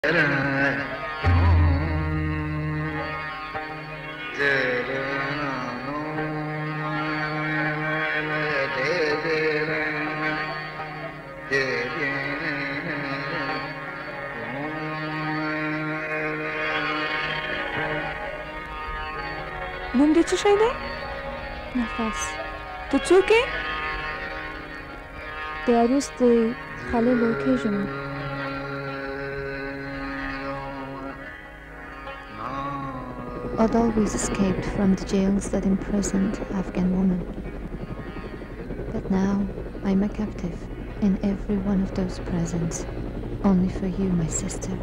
نوم دې څه شی دی؟ نفس. ته څوک یې؟ د عروس د خالې لوړکۍ یم. I'd always escaped from the jails that imprisoned Afghan women. But now I'm a captive in every one of those prisons, only for you, my sister.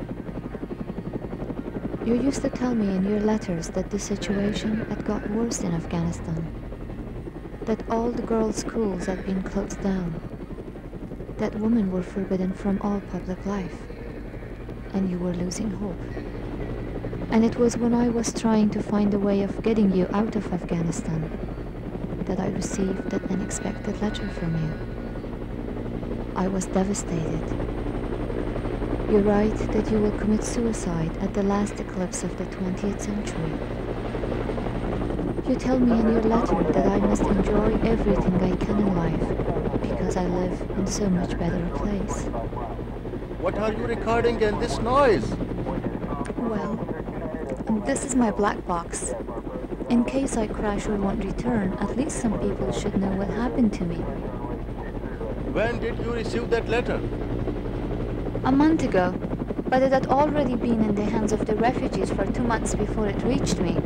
You used to tell me in your letters that the situation had got worse in Afghanistan, that all the girls' schools had been closed down, that women were forbidden from all public life, and you were losing hope. And it was when I was trying to find a way of getting you out of Afghanistan that I received that unexpected letter from you. I was devastated. You write that you will commit suicide at the last eclipse of the 20th century. You tell me in your letter that I must enjoy everything I can in life because I live in so much better a place. What are you recording in this noise? Well, this is my black box. In case I crash or won't return, at least some people should know what happened to me. When did you receive that letter? A month ago, but it had already been in the hands of the refugees for 2 months before it reached me.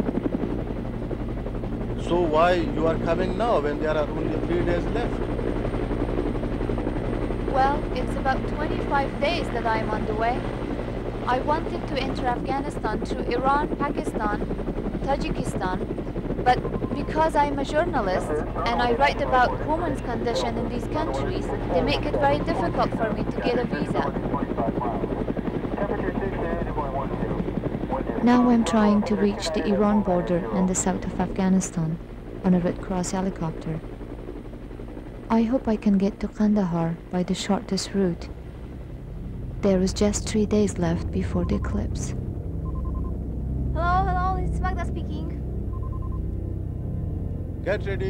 So why you are coming now when there are only 3 days left? Well, it's about 25 days that I am on the way. I wanted to enter Afghanistan through Iran, Pakistan, Tajikistan, but because I'm a journalist and I write about women's condition in these countries, they make it very difficult for me to get a visa. Now I'm trying to reach the Iran border and the south of Afghanistan on a Red Cross helicopter. I hope I can get to Kandahar by the shortest route. There is just 3 days left before the eclipse. Hello, it's Magda speaking. Get ready.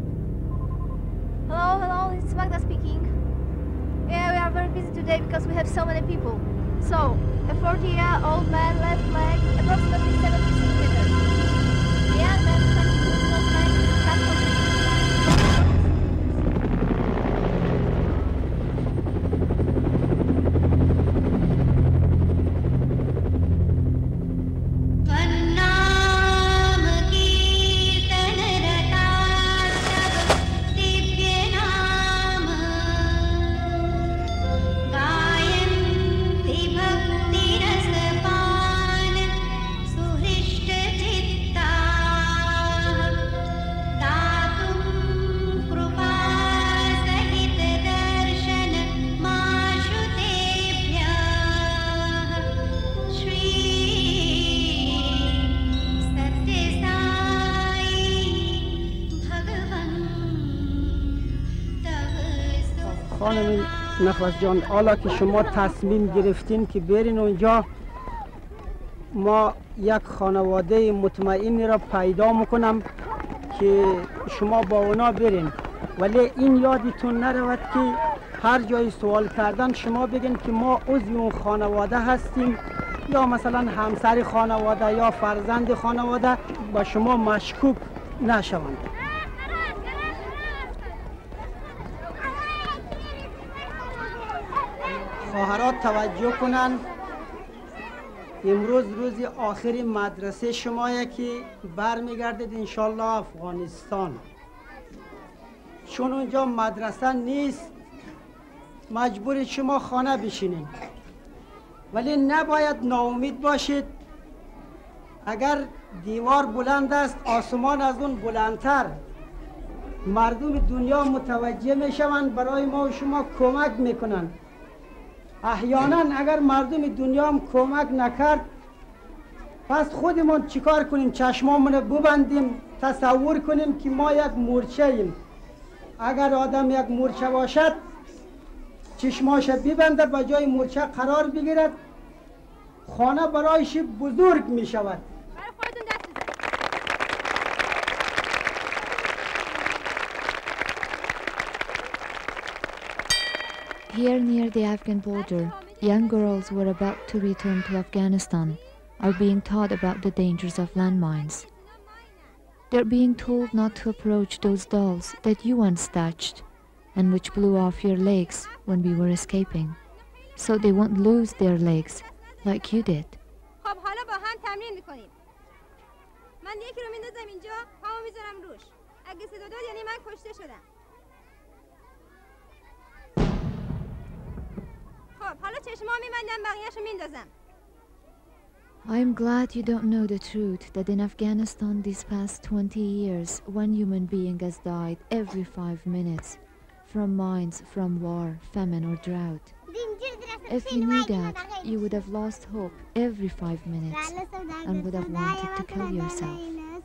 Hello, it's Magda speaking. Yeah, we are very busy today because we have so many people. So, a 40-year-old man, left leg, approximately 70 centimeters. A young man, 22-year-old man, left leg. خانم نخوست جان، حالا که شما تصمیم گرفتین که برین اونجا، ما یک خانواده مطمئنی را پیدا میکنم که شما با اونا برین، ولی این یادتون نرود که هر جای سوال کردن شما بگین که ما عضو اون خانواده هستیم یا مثلا همسر خانواده یا فرزند خانواده، با شما مشکوک نشوند. خواهرات توجه کنن، امروز روز آخر مدرسه شمایه که برمیگردید انشالله افغانستان. چون اونجا مدرسه نیست مجبور شما خانه بشینید، ولی نباید ناامید باشید. اگر دیوار بلند است آسمان از اون بلندتر، مردم دنیا متوجه میشوند، برای ما و شما کمک میکنن. احیانا اگر مردم دنیا هم کمک نکرد، پس خودمون چیکار کنیم؟ چشمامون ببندیم، تصور کنیم که ما یک مورچه ایم. اگر آدم یک مورچه باشد چشماش ببنده، با جای مورچه قرار بگیرد، خانه برایش بزرگ می شود. برای خودتون دست بزنید. Here near the Afghan border, young girls who are about to return to Afghanistan are being taught about the dangers of landmines. They're being told not to approach those dolls that you once touched and which blew off your legs when we were escaping, so they won't lose their legs like you did. خب حالا با هم تمرین میکنیم. من یکی رو میندازم اینجا، پامو میذارم روش. اگه صدا داد یعنی من کشته شدم. خب حالا چشمام میبندم، بقیه‌شو میندازم. I'm glad you don't know the truth that in Afghanistan these past 20 years, one human being has died every 5 minutes from mines, from war, famine or drought. If you knew that, you would have lost hope every 5 minutes and would have wanted to kill yourself.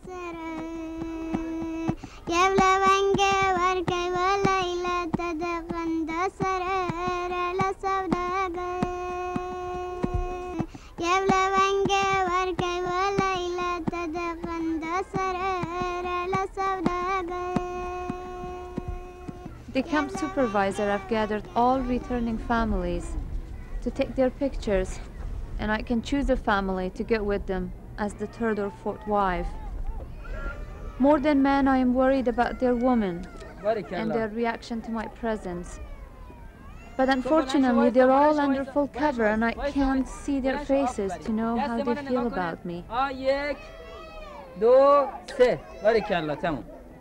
The camp supervisor have gathered all returning families to take their pictures, and I can choose a family to get with them as the third or fourth wife. More than men, I am worried about their women and their reaction to my presence. But unfortunately, they're all under full cover and I can't see their faces to know how they feel about me. یک دو سه باریکلا تموم.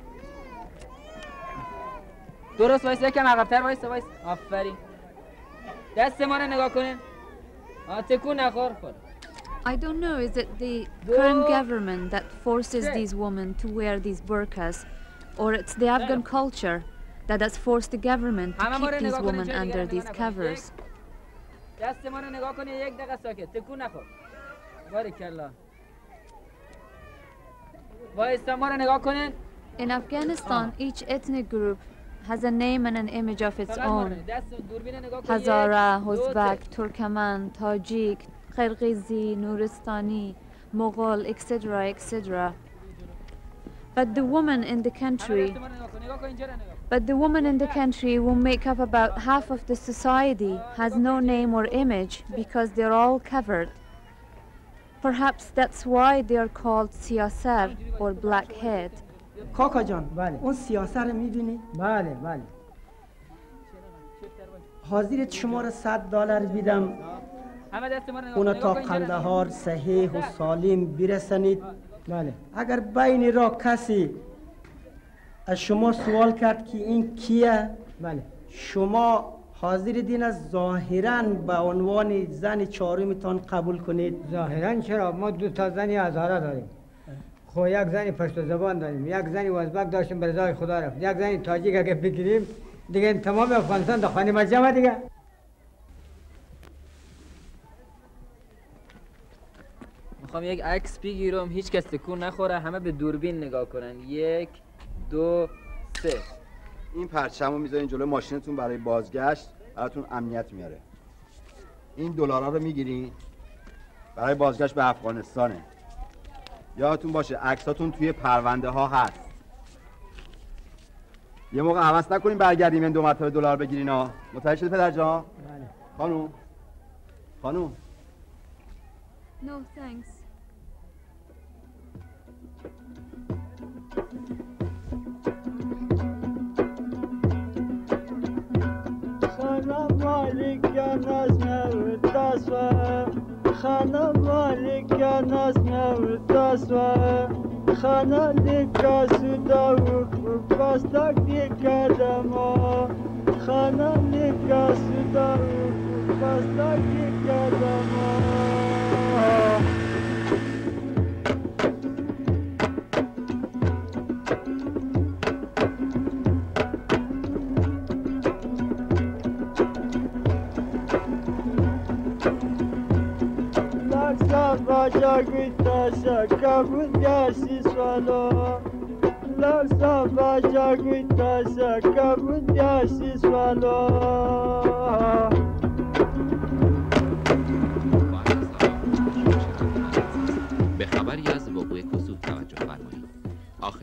درست وایس، یکم عقب‌تر وایس. آفرین. دست ما رو نگاه کنین. تکون نخور. I don't know, is it the current government that forces these women to wear these burqas, or it's the Afghan culture that has forced the government to keep these women under these covers? دست ما رو نگاه کنین، یک دقیقه ساکت. تکون نخور. باریکلا. وایس ما رو نگاه کنین. In Afghanistan, each ethnic group has a name and an image of its own. Hazara, Uzbek, Turkmen, Tajik, Kyrgyzi, Nuristani, Mughal, etc., etc. But the women in the country who make up about half of the society has no name or image because they're all covered. Perhaps that's why they are called siyasar or blackhead. کاکا جان، بله. اون سیاسه رو می‌بینی؟ بله بله. حاضرت شما رو $100 بیدم اونا تا قندهار صحیح و سالم برسانید. بله. اگر بین را کسی از شما سوال کرد که این کیه؟ بله. شما حاضر دین از ظاهراً به عنوان زن چهارمیتان قبول کنید؟ ظاهراً چرا؟ ما 2 تا زنی هزاره داریم. خب یک زنی پشت زبان داریم، یک زنی ازبک داشتیم به رضای خدا رفت، یک زنی تاجیک اگه بگیریم دیگه تمام افغانستان در خانه مجمع دیگه. میخوام یک عکس بگیرم، هیچ کس تکون نخوره، همه به دوربین نگاه کنن. 1 2 3. این پرچمو میذارین جلوی ماشینتون برای بازگشت، براتون امنیت میاره. این دلارا رو میگیرین برای بازگشت به افغانستانه. یادتون باشه عکساتون توی پرونده ها هست. یه موقع عوض نکنیم برگردیم این 2 مرتبه دلار بگیرین ها. متوجه شدی پدر جان؟ بله. خانوم No, thanks. خانم مالک ناز نوتاسوا خانه لیکا سودا و پاستا کی کدما خانه لیکا سودا و پاستا کی کدما Jaguitasa kabudyasis valo Laksa jaguitasa kabudyasis valo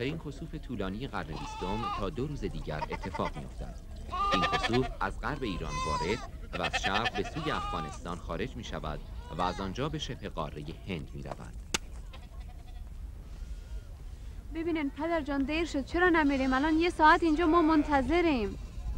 آخرین کسوف طولانی قرن 20 تا 2 روز دیگر اتفاق می‌افتد. این کسوف از غرب ایران وارد و از شرق به سوی افغانستان خارج می شود و از آنجا به شبه قاره هند می رود. ببینین پدر جان دیر شد، چرا نمیریم؟ الان 1 ساعت اینجا ما منتظریم.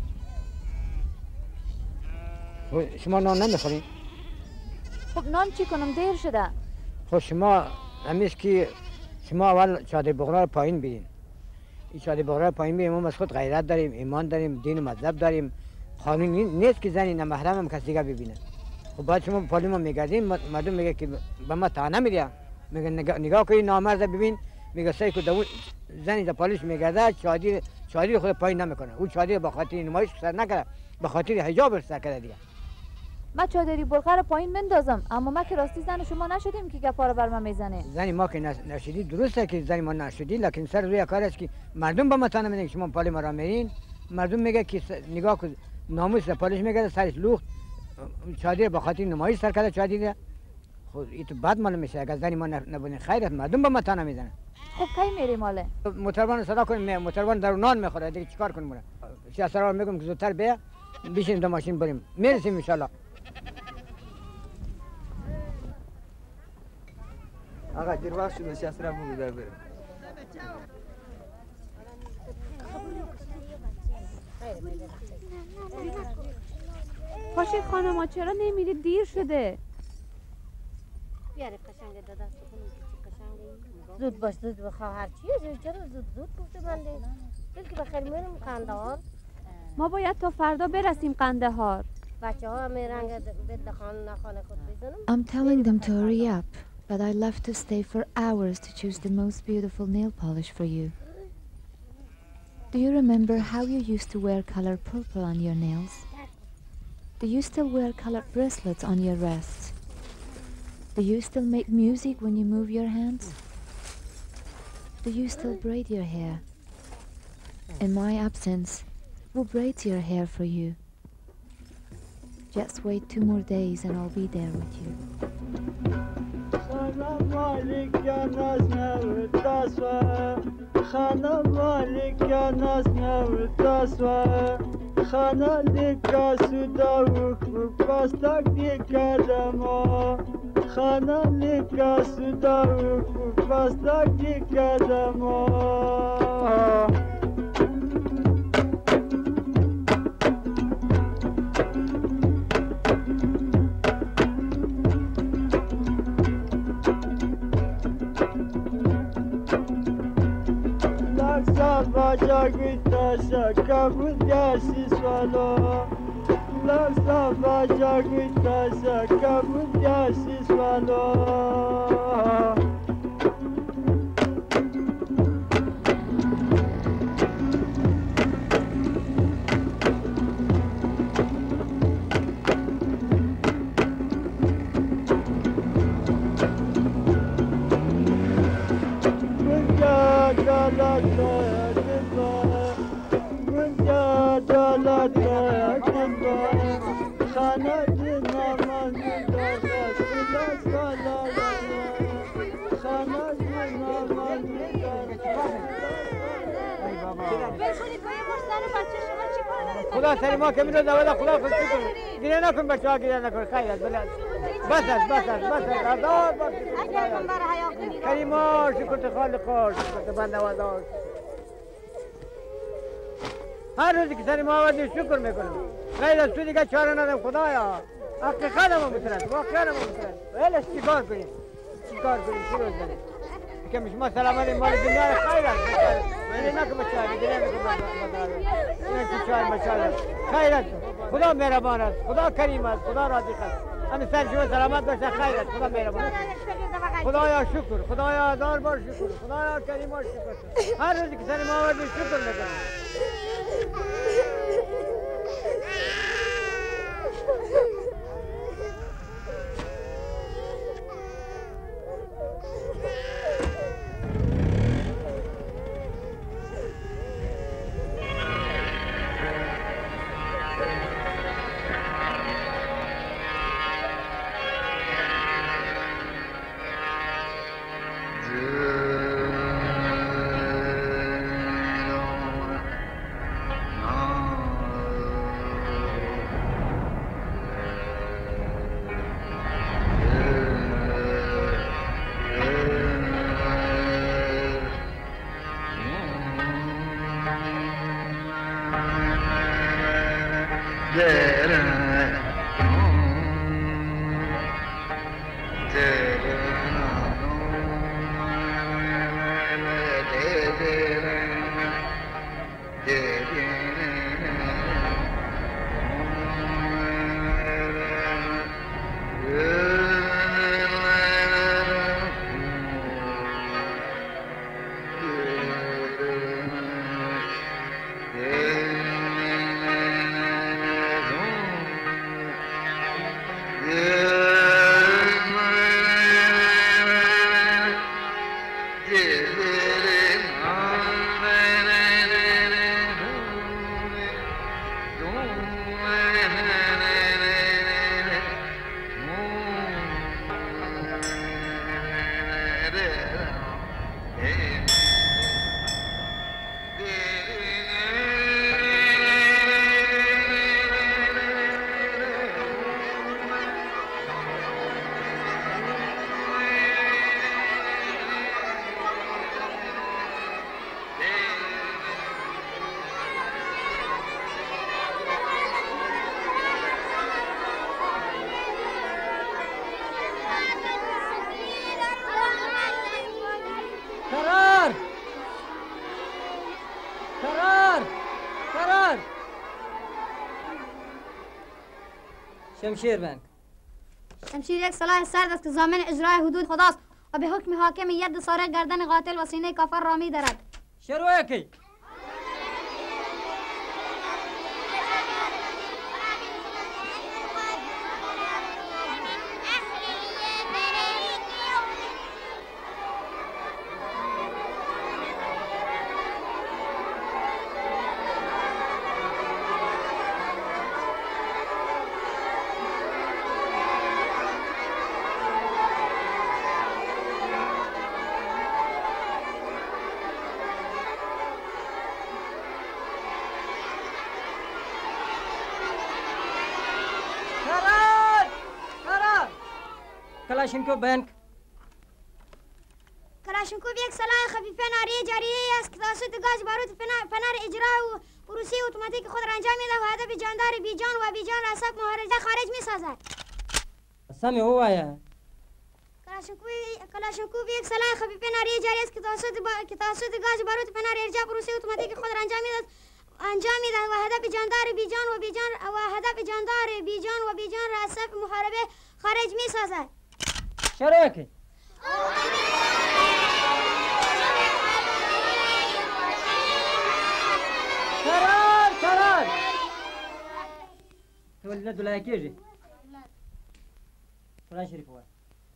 شما نان نمیخورین؟ خب نان چی کنم؟ دیر شده. خب شما همیشه که شما اول چادر بغرا رو پایین بیرین. این چادر بغرا رو پایین بیرین. ما از خود غیرت داریم، ایمان داریم، دین و مذهب داریم. قانون نیست که زنی نمحرم هم کسی دیگه ببینه. خب بعد شما پالی ما میگردین، مردم میگه که به ما تانه میده. میگه نگاه کنی نامرد ببین، میگه سعی کو دو زنی در پالیش میگرده چادر خود پایین نمیکنه. اون چادر با خاطر نمایش سر نکرده، به خاطر حجاب سر کرده دیگه. ما چادری برقه رو پایین بندازم، اما ما که راستی زن شما نشدیم که گپا رو بر ما میزنه. زنی ما که نشدی درسته که زنی ما نشدی، لکن سر روی کار است که مردم به ما تانه میدن که شما پالی ما را میرین. مردم میگه که نگاه کن ناموس پالیش میگرده سرش لوخت چادر با خاطر نمایش سر کرده چادر. خود این تو بعد معلوم میشه اگر زنی ما نبودین خیرت مردم به ما تانه میزنن. خب کی میریم ماله؟ موتروان صدا کنیم، موتروان در نان میخوره دیگه چیکار کنیم؟ برا سیاسرا میگم که زودتر بیا بشین دو ماشین بریم میرسیم ان شاء الله. آقا دیر وقت شده سیاسرا بگو در بریم. پاشید خانم چرا نمیرید؟ دیر شده. بیاره قشنگ داده است زود باش زود بخواه چیه چرا زود گفته بنده دل که بخیر میرم قندهار. ما باید تا فردا برسیم قندهار. بچه ها همه رنگ بد نخانه خود بزنم. I'm telling them to hurry up, but I love to stay for hours to choose the most beautiful nail polish for you. Do you remember how you used to wear color purple on your nails? Do you still wear colored bracelets on your wrists? Do you still make music when you move your hands? Do you still braid your hair? In my absence, who braids your hair for you? Just wait 2 more days and I'll be there with you. خانه لیکا سودا و پاستاک دیکا دما خانه لیکا سودا و پاستاک دیکا دما Baca gütaşa kabul gelsiz valo Larsa baca gütaşa kabul gelsiz valo خدا سری ما که میره دوله خدا خوشی کن گیره نکن بچه ها گیره نکن خیرت بس آزاد باش کریما شکرت خالقا شکرت بندوازا هر روزی که سری ما آوردیم شکر میکنم غیر از تو دیگه چاره ندارم خدایا حقیقت ما میتونست واقعا ما میتونست ویلش چیکار کنیم چی روز داریم که شما سلامت مال دنیا رو خیرت گیره نکن بچه ها گیره نکن خیرت خدا مهربان است خدا کریم است خدا راضی است همین سر شما سلامت باشه خیرت خدا مهربان است خدایا شکر خدایا دار بار شکر خدایا کریم بار شکر هر روزی که سر ما آوردی شکر میکنم شمشیر بنگ. شمشیر یک سلاح سرد است که ضامن اجرای حدود خداست و به حکم حاکم ید سارق گردن قاتل و سینه کافر را می دارد. شروع کی؟ کلاشینکوف بنگ. کلاشینکوف یک سلاح خفیف ناری جاریه است که توسط گاز باروت فنار اجرا و روسی اتوماتیک خود را انجام می‌دهد و هدف جاندار بیجان و بیجان را از محاربه خارج می‌سازد. سمی هوایه. کلاشینکوف یک سلاح خفیف ناری جاری است که توسط گاز باروت فنار اجرا و روسی اتوماتیک خود را انجام می‌دهد و هدف جاندار بیجان و بیجان را از محاربه خارج می‌سازد. شروع کی؟ قرار تولد دولای کیجی قرآن شریف هو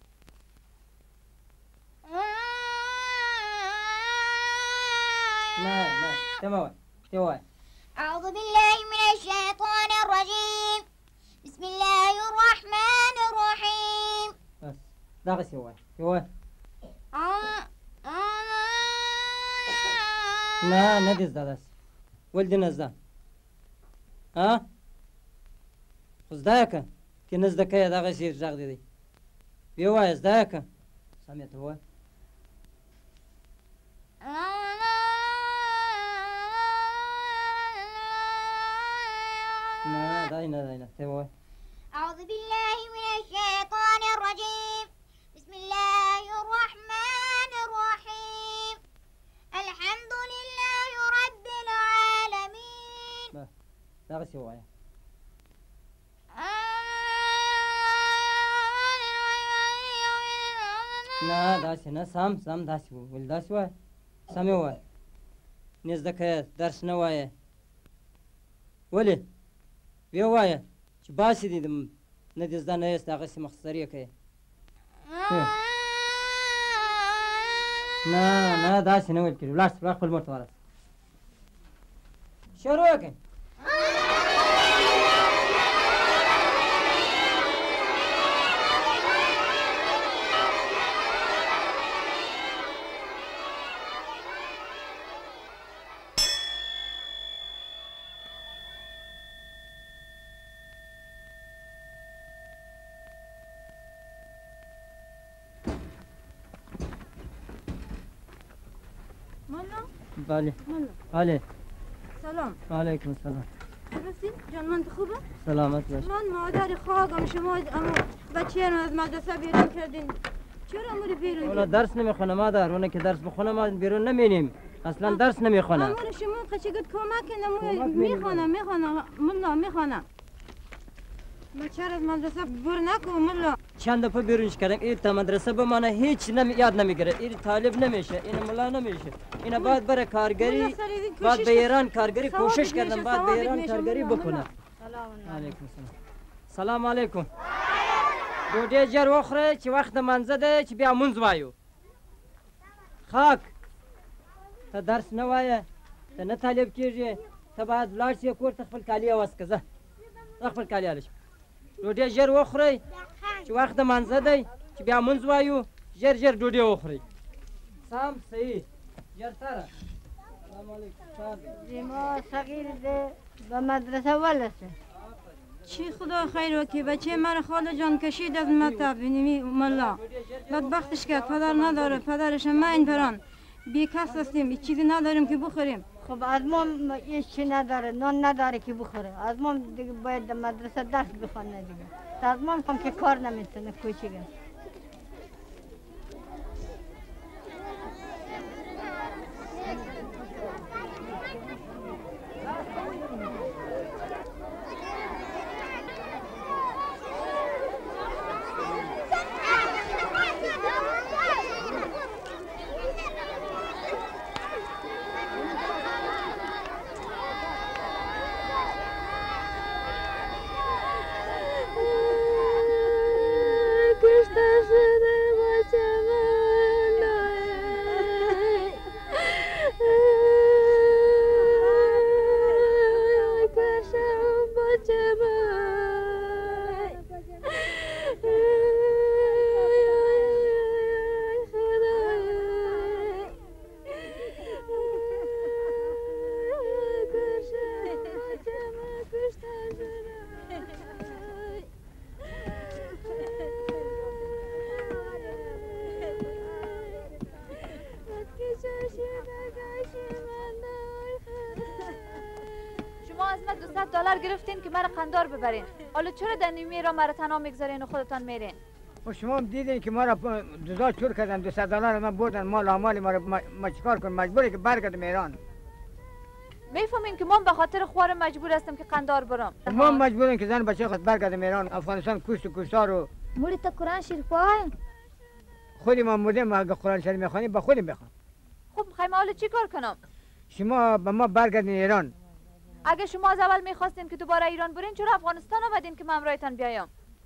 لا تمام أعوذ بالله من الشيطان الرجيم بسم الله الرحمن الرحيم بس داغس هو لا ندز داغس ولدي نزدا ها خزداك كي نزدك يا داغس يرجع دي بيوا ازداك سمعت هو لا داينا هو أعوذ بالله من الشيطان الرجيم بسم الله الرحمن الرحيم الحمد لله رب العالمين داغس هو لا داسي سام داسي ول داسي سامي هو نزدك درس نوايه ولي بيوايه باسي دي ندز دا نه است هغه سي مختصریه کوي نه داسې نه ویل کېږي ولاړ خپل مور ته ورسه شروع کړئ بله ملا بله سلام وعلیکم السلام رسید جان من خوبه؟ سلامت باش. من مادر خواهرم شما اما بچه رو از مدرسه بیرون کردین. چرا امور بیرون؟ اونا درس نمیخونه مادر، اونا که درس بخونه ما بیرون نمینیم. اصلا درس نمیخونه. امور شما قشنگ کمک کنم میخوانم ملا میخوانم. بچه رو از مدرسه بر نکن ملا. چند دفعه بیرونش کردم این تا مدرسه بمانه هیچ یاد نمیگیره. این طالب نمیشه، این ملا نمیشه. اینا باید بره کارگری، باید به ایران کارگری کوشش کردم، باید به ایران کارگری بکنه. علیکم سلام. سلام علیکم. دوده جر وخوره چه وقت منزه ده چه بیا منز وایو. خاک. تا درس نوایه، تا نه طالب کیږي، تا باید لاړ شي کور ته خپل کالي اواز که زه خپل کالي هلش. ډوډۍ ژر وخورئ چې وخت د منځه دی چې بیا مونځ وایو ژر ژر ډوډۍ وخورئ. سم صحیح ژر سره. سلام علیکم. ما صغیر ده به مدرسه ولسه. چی خدا خیر وکي بچه مرا خاله جان کشید از مطب ملا بدبختش کرد پدر نداره پدرش ما این پران بی کس هستیم چیزی نداریم که بخوریم. خب از ما هیچ چی نداره نان نداره که بخوره از ما دیگه باید در مدرسه درس بخونه دیگه از ما هم که کار نمیتونه کوچیگه. $200 گرفتین که مرا قندار ببرین. حالا چرا در نیمی را مرا تنها میگذارین و خودتان میرین؟ و شما هم دیدین که ما را دوزار چور کردن $200 من بردن مال آمال ما را ما چیکار کنم مجبوری که برگردم ایران. میفهمین که من به خاطر خوار مجبور هستم که قندار برم. ما مجبوریم که زن بچه خود برگردم ایران. افغانستان کشت و کشتار و موری تا قرآن شریف بخوای؟ خودی ما مردیم اگه قرآن شریف میخوانیم با خودم بخوام. خب میخوایم حالا چی کار کنم؟ شما به ما برگردین ایران. اگه شما از اول میخواستین که دوباره ایران برین چرا افغانستان آمدین که من همراهتان بیایم؟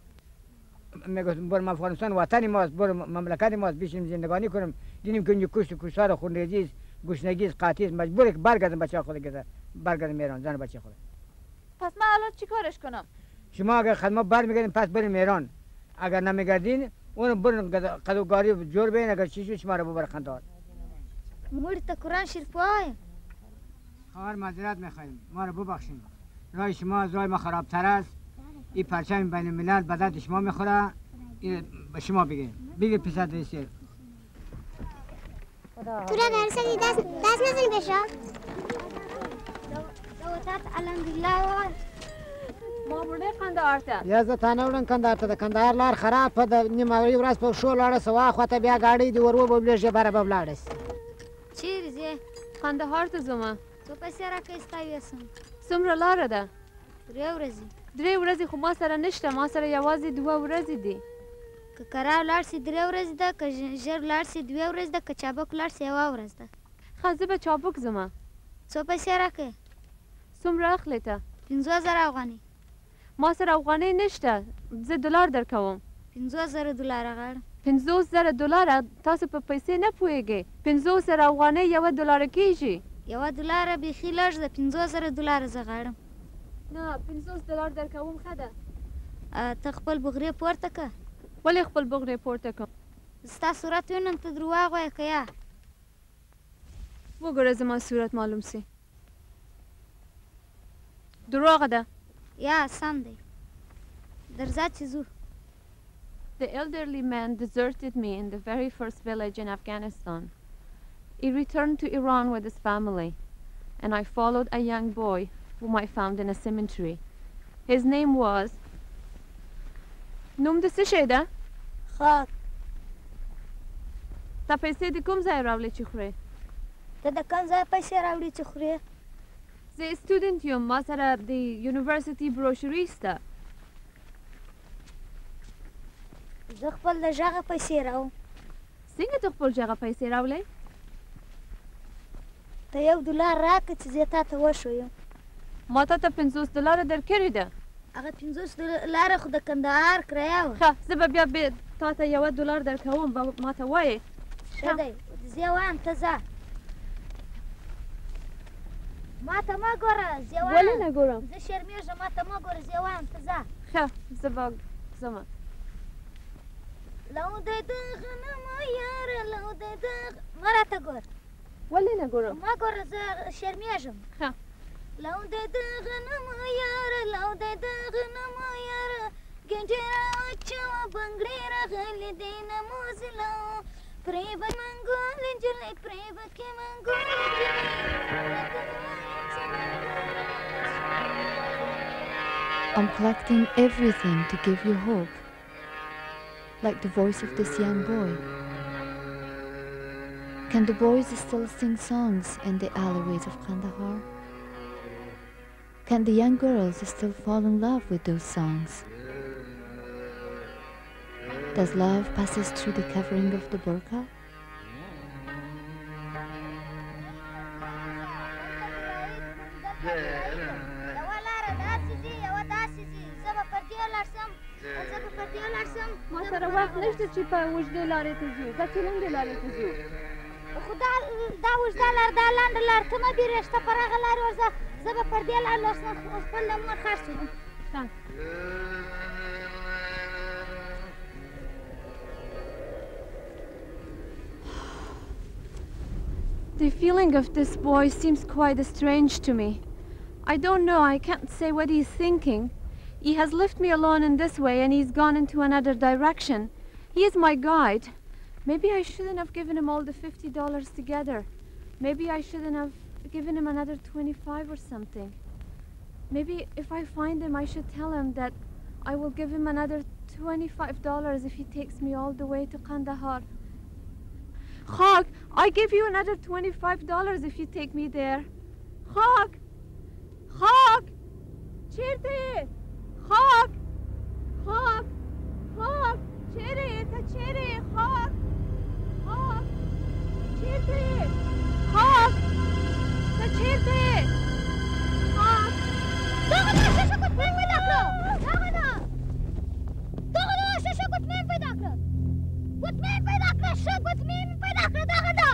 میگفتم برم افغانستان وطن ماست برم مملکت ماست بیشیم زندگانی کنم دیدیم که اینجا کشت و کشتار خونریزی گشنگی قحطی مجبوره که برگردم بچه خود گذار برگردم ایران زن بچه خود. پس من الان چی کارش کنم؟ شما اگر خدمت برمیگردین پس بریم ایران اگر نمیگردین اون برن قدوگاری جور بین اگر چیزی شما رو ببر قندار. موری تا قرآن شریف بخوای؟ خواهر معذرت میخوایم ما رو ببخشید راه شما از راه ما خرابتر است این پرچم بین الملل به درد شما میخوره این به شما بگید پسر رئیسه تو را درستی دست نزنی بشا دوتات الحمدلله ما برده قندهار ته یا زه تا نه وړم کندهار ته د کندهار لار خراب په د نیمه ورځ په شو لاړه سوا خواته بیا ګاډۍ د ور وبلېږي بره به ولاړه شي چیرې ځې قندهار ته ځمه څو پیسې راکړې ستا یوسم څومره لاره ده 3 ورځې 3 ورځې خو ما سره نشته ما سره یوازې 2 ورځې دي که کرار لاړ شي 3 ورځې ده که ژر لاړ شي 2 ورځې ده که چابک لاړ شي 1 ورځ ده ښه زه به چابک ځمه څو پیسې راکړې څومره اخلې ته 50,000 افغانۍ ما سره افغانۍ نشته زه دلار درکوم 50,000 دلار غواړم 50,000 دلار تاسو په پیسې نه پوهیږئ 50,000 افغانۍ $1 کیږي $1 بیخي لږ ده 50,000 دلار زه غواړم نه 50 دلار درکوم ښه ده ته خپل بغرې پورته که ولې خپل بغرې پورته کړم ستا صورت وینم ته درواغ وایې که یا وګوره زما صورت معلوم سي دروغ ده یا سم دی درځه چې ځو The elderly man deserted me in the very first village in Afghanistan. He returned to Iran with his family, and I followed a young boy whom I found in a cemetery. His name was... نوم دسته شده؟ خاک. تا پیسه دی کم ځای راوړې چې خورې؟ ته د کوم ځای پیسې راوړې چې خورې؟ زه سټوډنټ یم، ما سره د یونیورسيټي بروشوري شته. زه خپل د غږه پیسې راوړم. څنګه ته خپل غږه پیسې راوړې؟ ته $1 راکړه چې زه تا ته وښویم. ما تا ته $50 درکړي ده. هغه $50 خو د کندهار کرایه وه. ښه، زه به بیا تا ته $1 درکوم، به ما ته وایې. ښه دی، زه وایم ته ځه. ما ته مه ګوره، زه وایم. ولې نه ګورم؟ زه شرمېږم، ما ته مه ګوره، زه وایم ته ځه. ښه، زه به ځمه. لو د غنمو یاره، لو د مه راته ګوره. ولې نه ګورم؟ مه ګوره، زه شرمېږم. ښه. لو د غنمو یاره، لو د غنمو یاره، ګنجې راوچوه بنګړې راغلې دې نموزلو، پرې به منګول نجلۍ، پرې به کې منګول I'm collecting everything to give you hope, like the voice of this young boy. Can the boys still sing songs in the alleyways of Kandahar? Can the young girls still fall in love with those songs? Does love passes through the covering of the burqa? ما سره وخت نشته چې په اوږدې لارې ته ځو، دا چې لنډې لارې ته ځو. خو دا اوږده لار، دا لنډه لار، ته مه بیرېږه، ته پر هغه لارې ورځه، زه به پر دې لار لاړ شم، خپل د مور خرڅ شم. The feeling of this boy seems quite strange to me. I don't know, I can't say what he's thinking. He has left me alone in this way and he's gone into another direction. He is my guide. Maybe I shouldn't have given him all the $50 together. Maybe I shouldn't have given him another 25 or something. Maybe if I find him, I should tell him that I will give him another $25 if he takes me all the way to Kandahar. Khak, I give you another $25 if you take me there. Khak! Khak! Chirte! Khak! Khak! Khak! Chere! Ta chere! Khak! Khak! Chirte! Khak! Ta chirte! Khak! دغه ششه قطمین پیدا کړه، دغه ده، دغه ششه قطمین پیدا کړه، قطمین پیدا کړه، ښه قطمین پیدا کړه، دغه ده.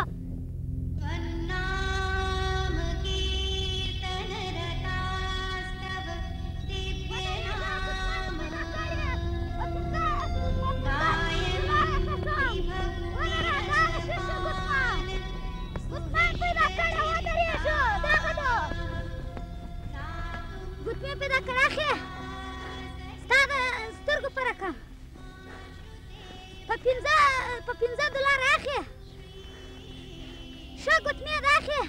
ګوتمې پیدا کړه اخې، ستا د سترګو په رقم په $15 اخې، ښه ګوتمې ده اخې.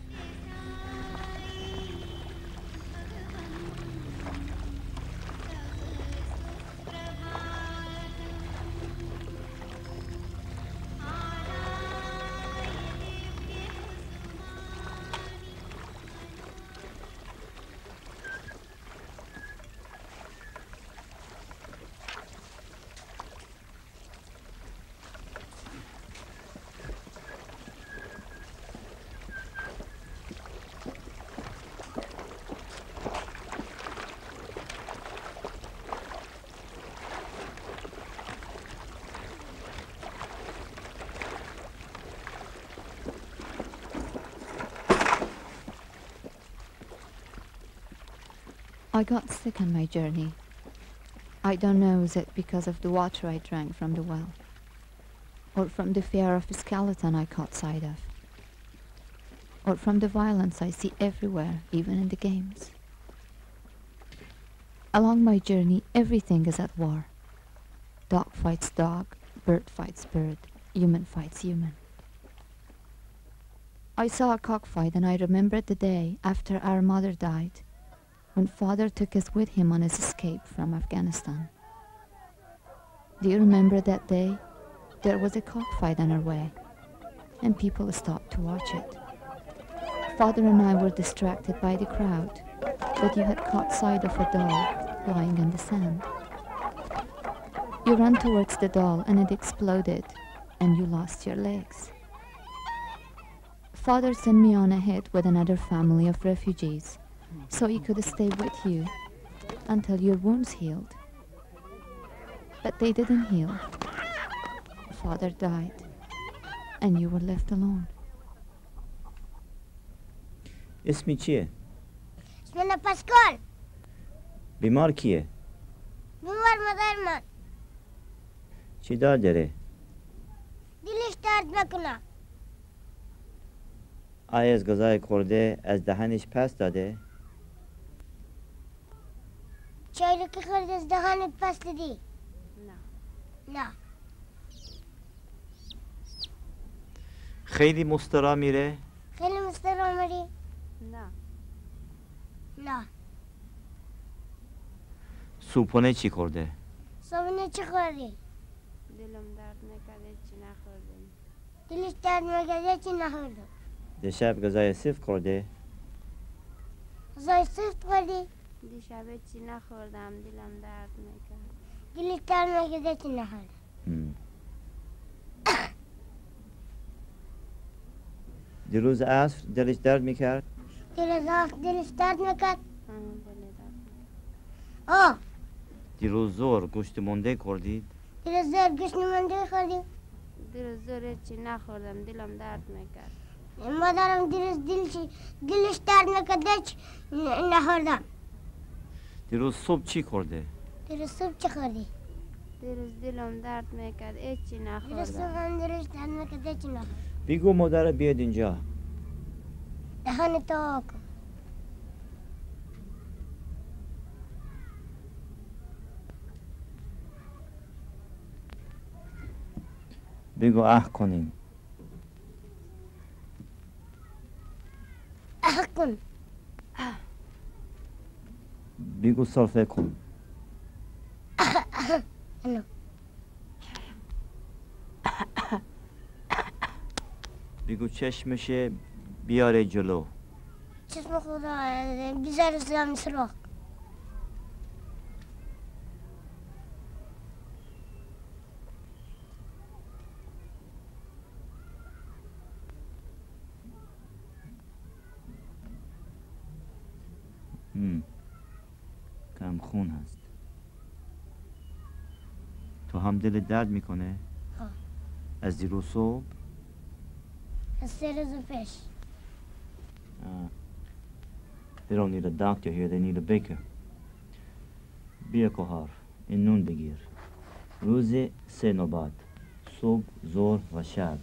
I got sick on my journey. I don't know, is it because of the water I drank from the well, or from the fear of a skeleton I caught sight of, or from the violence I see everywhere, even in the games. Along my journey, everything is at war. Dog fights dog, bird fights bird, human fights human. I saw a cockfight and I remembered the day after our mother died when Father took us with him on his escape from Afghanistan. Do you remember that day? There was a cockfight on our way, and people stopped to watch it. Father and I were distracted by the crowd, but you had caught sight of a doll lying on the sand. You ran towards the doll and it exploded, and you lost your legs. Father sent me on ahead with another family of refugees, so he could stay with you until your wounds healed. But they didn't heal. Father died, and you were left alone. اسمی چیه؟ اسم من پاسکال. بیمار کیه؟ بیمار مادر من. چی داره؟ دلش درد نکنه. آیا از غذای خورده از دهنش پس داده؟ چای رو که خورد از دهنت پس دادی؟ نه. خیلی مسترا میره؟ خیلی مسترا میری؟ نه. صبحونه چی خورده؟ صبحونه چی خوردی؟ دلم درد نکرده چی نخوردم. دلش درد نکرده چی نخوردم. دیشب غذای سفت خورده؟ غذای سفت خوردی؟ دیشب چی نخوردم دلم درد نکرد. دلش درد نکرده چی نخوردم. دیروز عصر دلش درد میکرد؟ دیروز عصر دلش درد نکرد؟ آه. دیروز ظهر گوشت مونده خوردید؟ دیروز ظهر گوشت مونده خوردیم؟ دیروز ظهر چی نخوردم دلم درد میکرد. مادرم دیروز دلش درد نکرده چی نخوردم. دیروز صبح چی خورده؟ دیروز صبح چی خوردی؟ دیروز دلم درد میکرد هیچی نخوردم. دیروز صبح هم دلش درد نکرده چی نخوردم. بگو مادر بیاد اینجا. دهان تو آکن. بگو اه کنیم. اه کن. بگو صرفه کن. بگو چشمشه بیاره جلو. چشم خدا بیزار زمین سراغ. کم خون هست. تو هم دل درد میکنه؟ از دیروز صبح؟ از 3 روز پیش. They don't need a doctor here, they need a baker. بیا کوهار، این نون بگیر. روز 3 نوبت، صبح، ظهر و شب.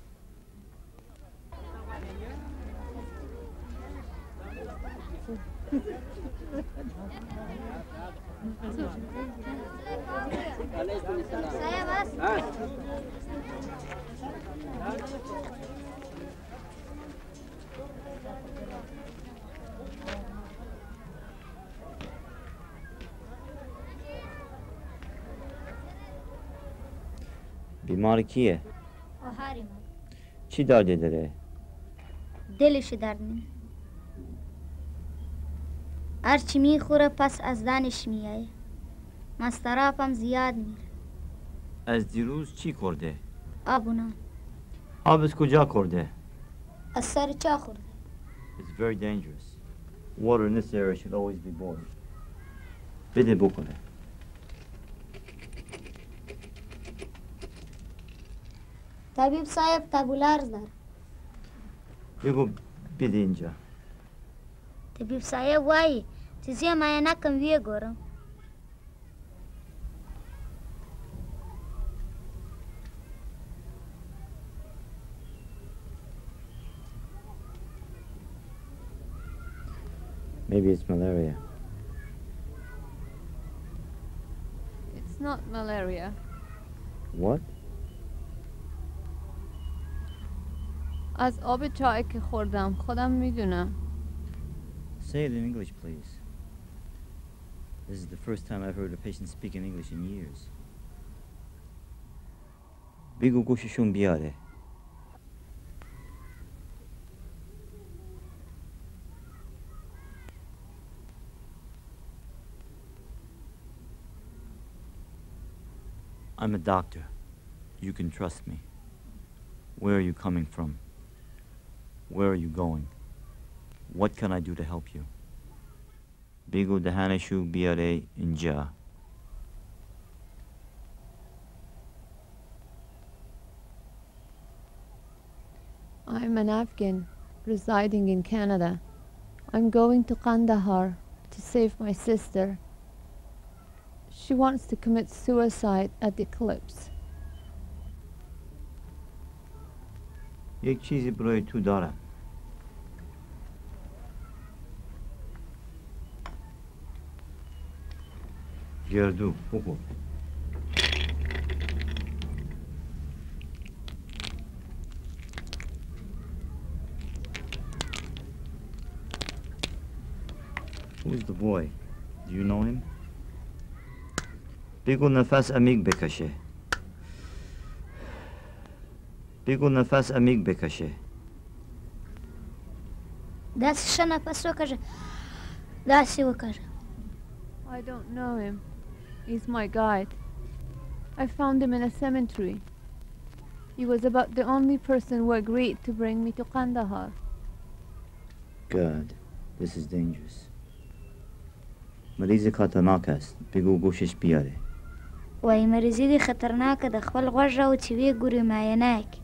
بیمار کیه؟ آهاری من. چی دارده داره؟ دلش درد میکنه. هرچی میخوره پس از دانش میایه. مسترابم زیاد میره. از دیروز چی کرده؟ آب و نان. آب از کجا کرده؟ از سر چا خورده. It's very dangerous. Water in this area should always be boiled. بده بکنه. طبیب صاحب تابولارز دار. بگو بده اینجا. طبیب صاحب وای چیزی معاینه کم ویه گورم. Maybe it's malaria. It's not malaria. What? از آب چای که خوردم خودم میدونم. Say it in English, please. This is the first time I've heard a patient speak in English in years. بگو گوششون بیاره. I'm a doctor. You can trust me. Where are you coming from? Where are you going? What can I do to help you? بگو دهنشو بیاره اینجا. I'm an Afghan residing in Canada. I'm going to Kandahar to save my sister. She wants to commit suicide at the eclipse. یک چیزی برای تو دارم. گردو بخور. Who's the boy? Do you know him? بگو نفس عمیق بکشه. بگو نفس عمیق بکشه. دستش نفس وکشه. دستی وکشه. I don't know him. He's my guide. I found him in a cemetery. He was about the only person who agreed to bring me to Kandahar. God, this is dangerous. مریض خطرناک است. بگو گوشش بیاره. وای مریضی دی خطرناکه د خپل غوږ راوچې ویې ګوري معاینه کړي.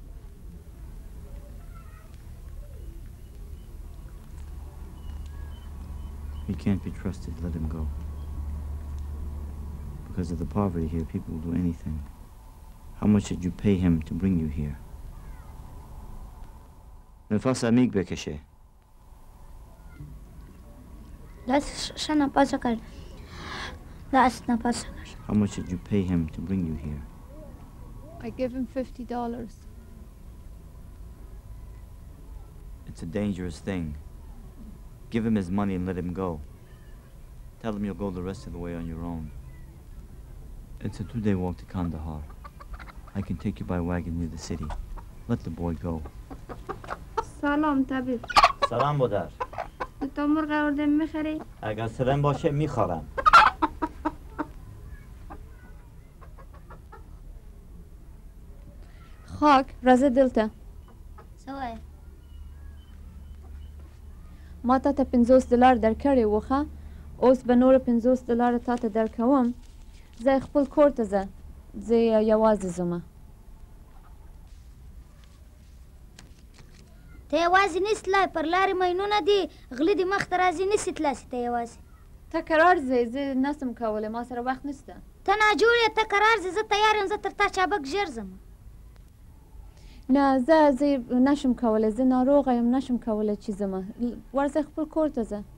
He can't be trusted. Let him go. Because of the poverty here, people will do anything. How much did you pay him to bring you here? نفس عمیق بکشه. دستش نفس وکشه. دست نفس وکشه. How much did you pay him to bring you here? I give him $50. It's a dangerous thing. Give him his money and let him go. Tell him you'll go the rest of the way on your own. It's a 2-day walk to Kandahar. I can take you by wagon near the city. Let the boy go. سلام طبیب. سلام مادر. تو مرغ آورده میخری؟ اگر سرم باشه میخورم. خاک رازه دلته. سوای. ما تا ته $50 درکړی وخه. اوس به نور $50 تا ته درکوم. زه خپل کور ته ځه. زه یوازې ځم. ته یوازې نیست تلای پر لارې ماینونه دي غلي دي مخ ته راځي نسي تلاسې ته یوازې. ته قرار ځې زه نسم کولی ما سره وخت نشته. ته ناجوړ یې ته قرار ځې زه تیار یم زه تر تا چابک ژر ځم. نه زه نشم کولی زه ناروغه یم نشم کولی چې ځم. ورځه خپل کور ته ځه.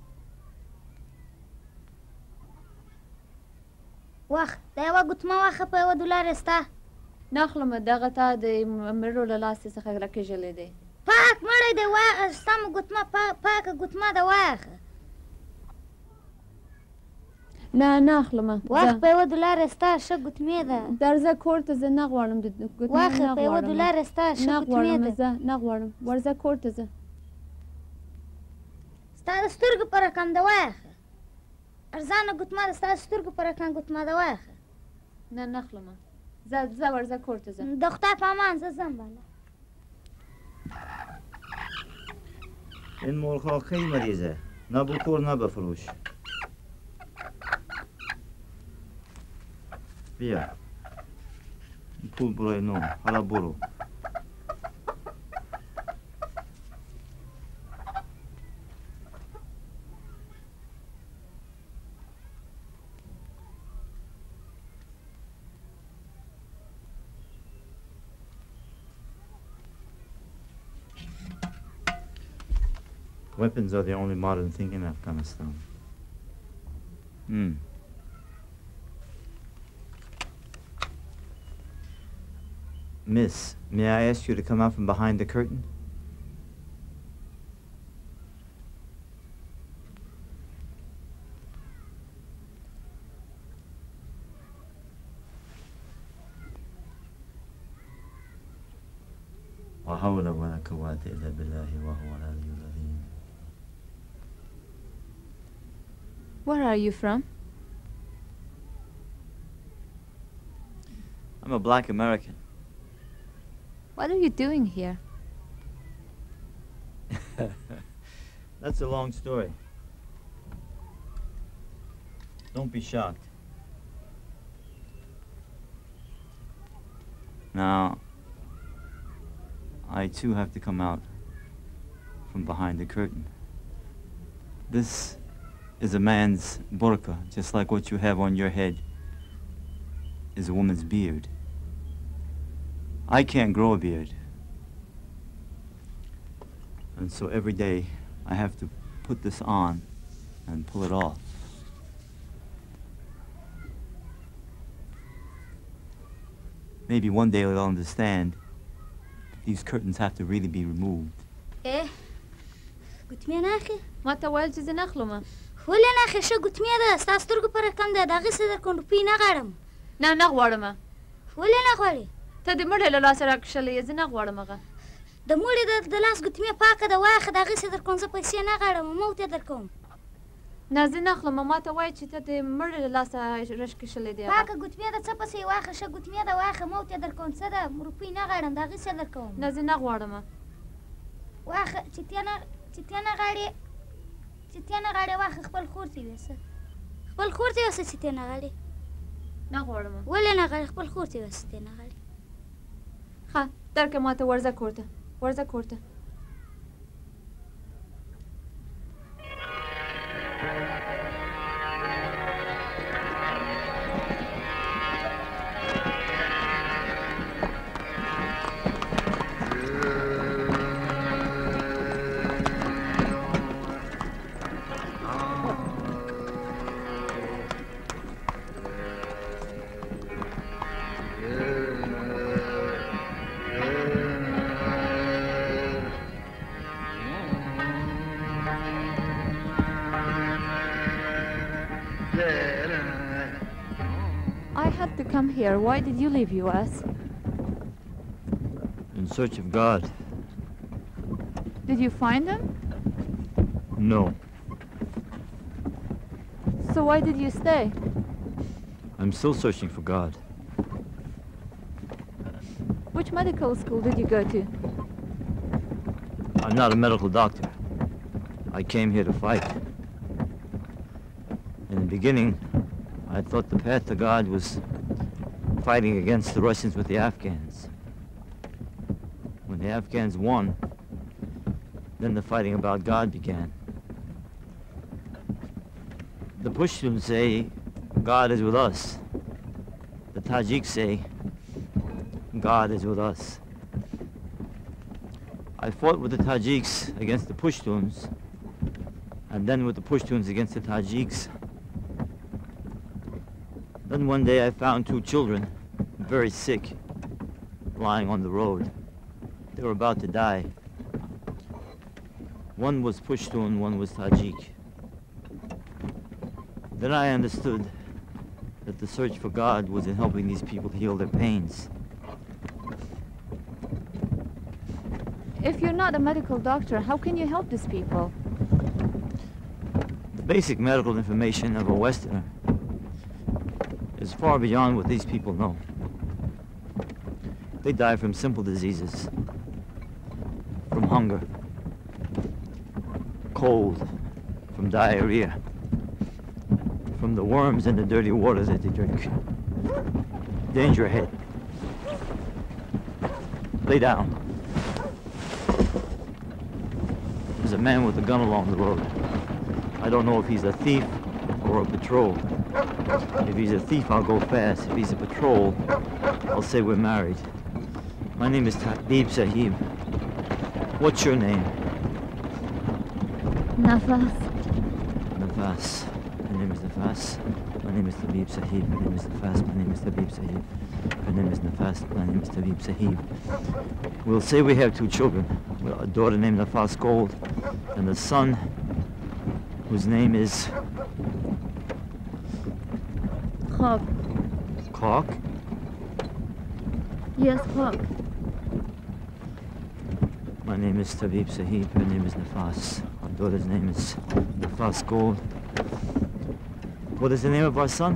وخت د یوه ګوتمه واخه په $1 ستا. نه اخلم دغه تا د مړو له لاسې څخه راکېږلی دی. پاک مړی دی ستا مو ګوتمه پاکه ګوتمه ده واخه. نه اخلم. وخت په $1 ستا ښه ګوتمې ده. درځه کور ته زه نه غواړم د ګوتمې واخه په $1 ستا ښه ګوتمې ده. زه نه غواړم ورځه کور ته ځه. ستا د سترګو په رقم ده واخه. ارزانه ګوتمه ده ستا د سترګو په رقم ګوتمه ده واخه. نه اخلم. زه ورځه کور ته ځم. د خدای په امان زه ځم بالا. این مرغ‌ها خیلی مریضه. نه بخور نه بفروش. بیا. این پول برای نوم. حالا برو. Weapons are the only modern thing in Afghanistan. Miss, may I ask you to come out from behind the curtain? لا حول ولا قوة إلا بالله وهو العلي العظيم. Where are you from? I'm a black American. What are you doing here? That's a long story. Don't be shocked. Now, I too have to come out from behind the curtain. This is a man's burqa, just like what you have on your head is a woman's beard. I can't grow a beard. And so every day I have to put this on and pull it off. Maybe one day they'll understand these curtains have to really be removed. ايه قلت مين اخي ما تولج زي نخلومه ولا اخي شو قلت مين ده استاذ ترقو پر کم ده دغه څه در کوم په نه غړم نه غواړم ولا نه غواړي ته دې مړ له لاس راکښلې زه نه غواړم هغه د مړ د لاس قلت مين پاکه ده واخه دغه څه در کوم زه پیسې نه غړم مو ته در کوم نه زه نخلومه ما ته وایي چې ته دې مړ له لاس راکښلې دی پاکه قلت مين ده څه پسې واخه شه قلت مين ده واخه مو ته در کوم څه ده روپی نه غړم دغه څه در کوم نه زه نه غواړم واخه چې تیانه غاړي واخه خپل خور تی وسه خپل خور تی وسه چې تیانه غاړي نه غواړم ولې نه غاړي خپل خور تی وسه تیانه غاړي ها درکه ما ته ورځه کوړته Come here. Why did you leave US? In search of God. Did you find him? No. So why did you stay? I'm still searching for God. Which medical school did you go to? I'm not a medical doctor. I came here to fight. In the beginning, I thought the path to God was fighting against the Russians with the Afghans. When the Afghans won, then the fighting about God began. The Pashtuns say God is with us. The Tajiks say God is with us. I fought with the Tajiks against the Pashtuns, and then with the Pashtuns against the Tajiks. Then one day I found two children, very sick, lying on the road. They were about to die. One was Pushtun, one was Tajik. Then I understood that the search for God was in helping these people heal their pains. If you're not a medical doctor, how can you help these people? The basic medical information of a Westerner is far beyond what these people know. They die from simple diseases, from hunger, cold, from diarrhea, from the worms and the dirty water that they drink. Danger ahead. Lay down. There's a man with a gun along the road. I don't know if he's a thief or a patrol. If he's a thief, I'll go fast. If he's a patrol, I'll say we're married. My name is Tabib Sahib. What's your name? Nafas. Nafas. My name is Nafas. My name is Tabib Sahib. My name is Nafas. My name is Tabib Sahib. My name is Nafas. My name is Tabib Sahib. We'll say we have two children. A daughter named Nafas Gold, and a son whose name is Khak. Khak? Yes, Khak. My name is Tabib Sahib. Her name is Nafas. Our daughter's name is Nafas Gold. What is the name of our son?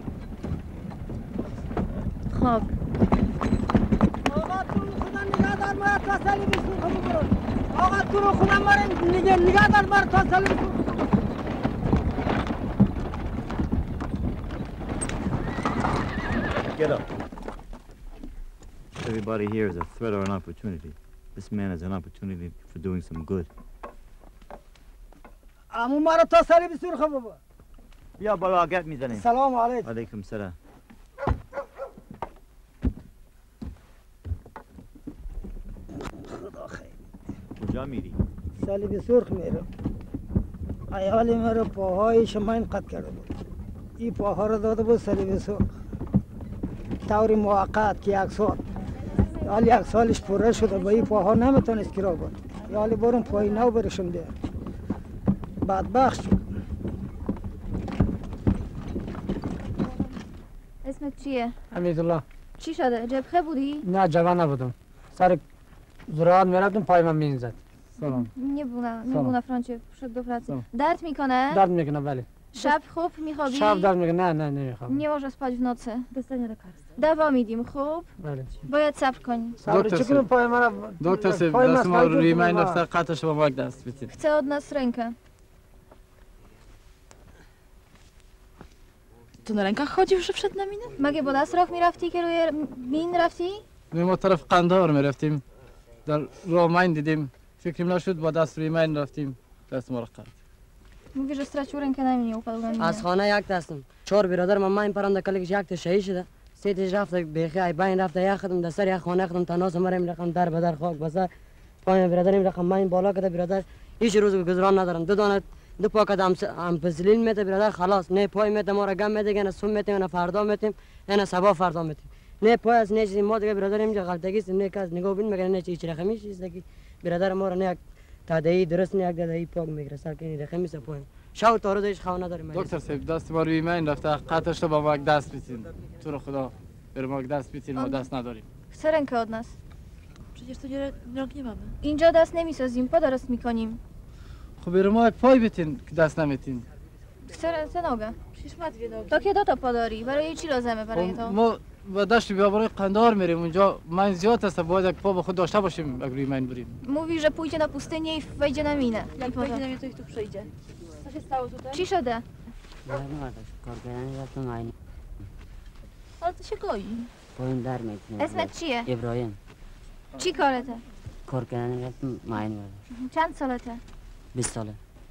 خب آقا تو رو خدا نگاه دار ما تا سالی بسون خب برو آقا تو رو خدا ما نگاه دار ما تا سالی بسون Get up. Everybody here is a threat or an opportunity. This man is an opportunity for doing some good. عمو ما رو تا سالی بسون خب برو بیا بالا گپ میزنیم. سلام علیکم. علیکم سلام. خدا خیر. کجا میری؟ سالی سرخ میرم. ایالی مرا پاهای شما این قد کرده بود. این پاها رو داده بود سالی سرخ. طوری موقت که یک سال. حالی یک سالش پوره شده با این پاها نمیتونست کرا بود. حالی برم پای نو برشم بیار. بدبخت شد. اسمت چیه؟ حمیدالله. چی شده؟ جبهه بودی؟ نه جوان نبودم. سر زراعت میرفتم پای من میزد. سلام. نبونه فرانچه شد دو pracy. درد میکنه؟ درد میکنه بله. شب خوب میخوابی؟ شب درد میکنه نه نمیخوام. Nie możesz spać w nocy. Dostanie lekarstwa. Dawa میدیم خوب؟ بله. باید صبر کنی. دکتر پای من دکتر سیب دست ما روی من رفته قطعش با ما دست بدید. Chce od nas rękę. To na rękach chodził, że wszedł na minę? مگه با دست راه میرفتی که روی مین رفتی؟ ما طرف قندهار میرفتیم در راه مین دیدیم فکریم نشد با دست روی مین رفتیم دست ما را قطع. Mówi, że stracił rękę na mnie, upadł na minę. از خانه یک دستم 4 برادر من پرنده کلیکش یک تا شهید شده 3 تاش رفته بیخی ای بین رفته یک خدم در سر یک خانه خدم تناس مریم رقم در بدر خاک بسر پای برادریم رقم من بالا کده برادر هیچ روز گذران ندارم دو دانه دو پاکت هم پزلیل میته برادر خلاص نه پای میته ما را گم میده نه سوم میته نه فردا میتیم نه صبح فردا میتیم نه پای از نه چیزی ما دیگه برادر اینجا غلطگی است نه کس نگاه بین میگه نه چی رقمی چیز دیگه برادر ما را نه یک تادایی درست نه یک دادایی پاک میگیره سر که رقمی است پای شاو تا روزش خوا نداریم دکتر صاحب دست ما روی من رفته قطعش رو با ما دست بدین تو رو خدا بر ما دست بدین ما دست نداریم Chce rękę od nas. Przecież to rąk nie mamy. اینجا دست نمیسازیم پا درست میکنیم. خب بر ما پای بدین که دست نمیتین. Chce nogę. Przecież ma 2 nogi. To kiedy to podori? برای چی لازمه برای تو؟ ما و دشت بیابان قندهار میریم اونجا من زیاد است باید یک پا به خود داشته باشیم اگر روی من بریم. Mówi, że pójdzie na pustynię i wejdzie na minę. Jak wejdzie na minę, to ich tu przyjdzie. Co się stało tutaj? چی شده؟ Ale to się goi. پایین در میکنه اسمت چیه؟ ابراهیم چی کارته؟ کار کردن رفتم معین بردم چند سالته؟ 20 ساله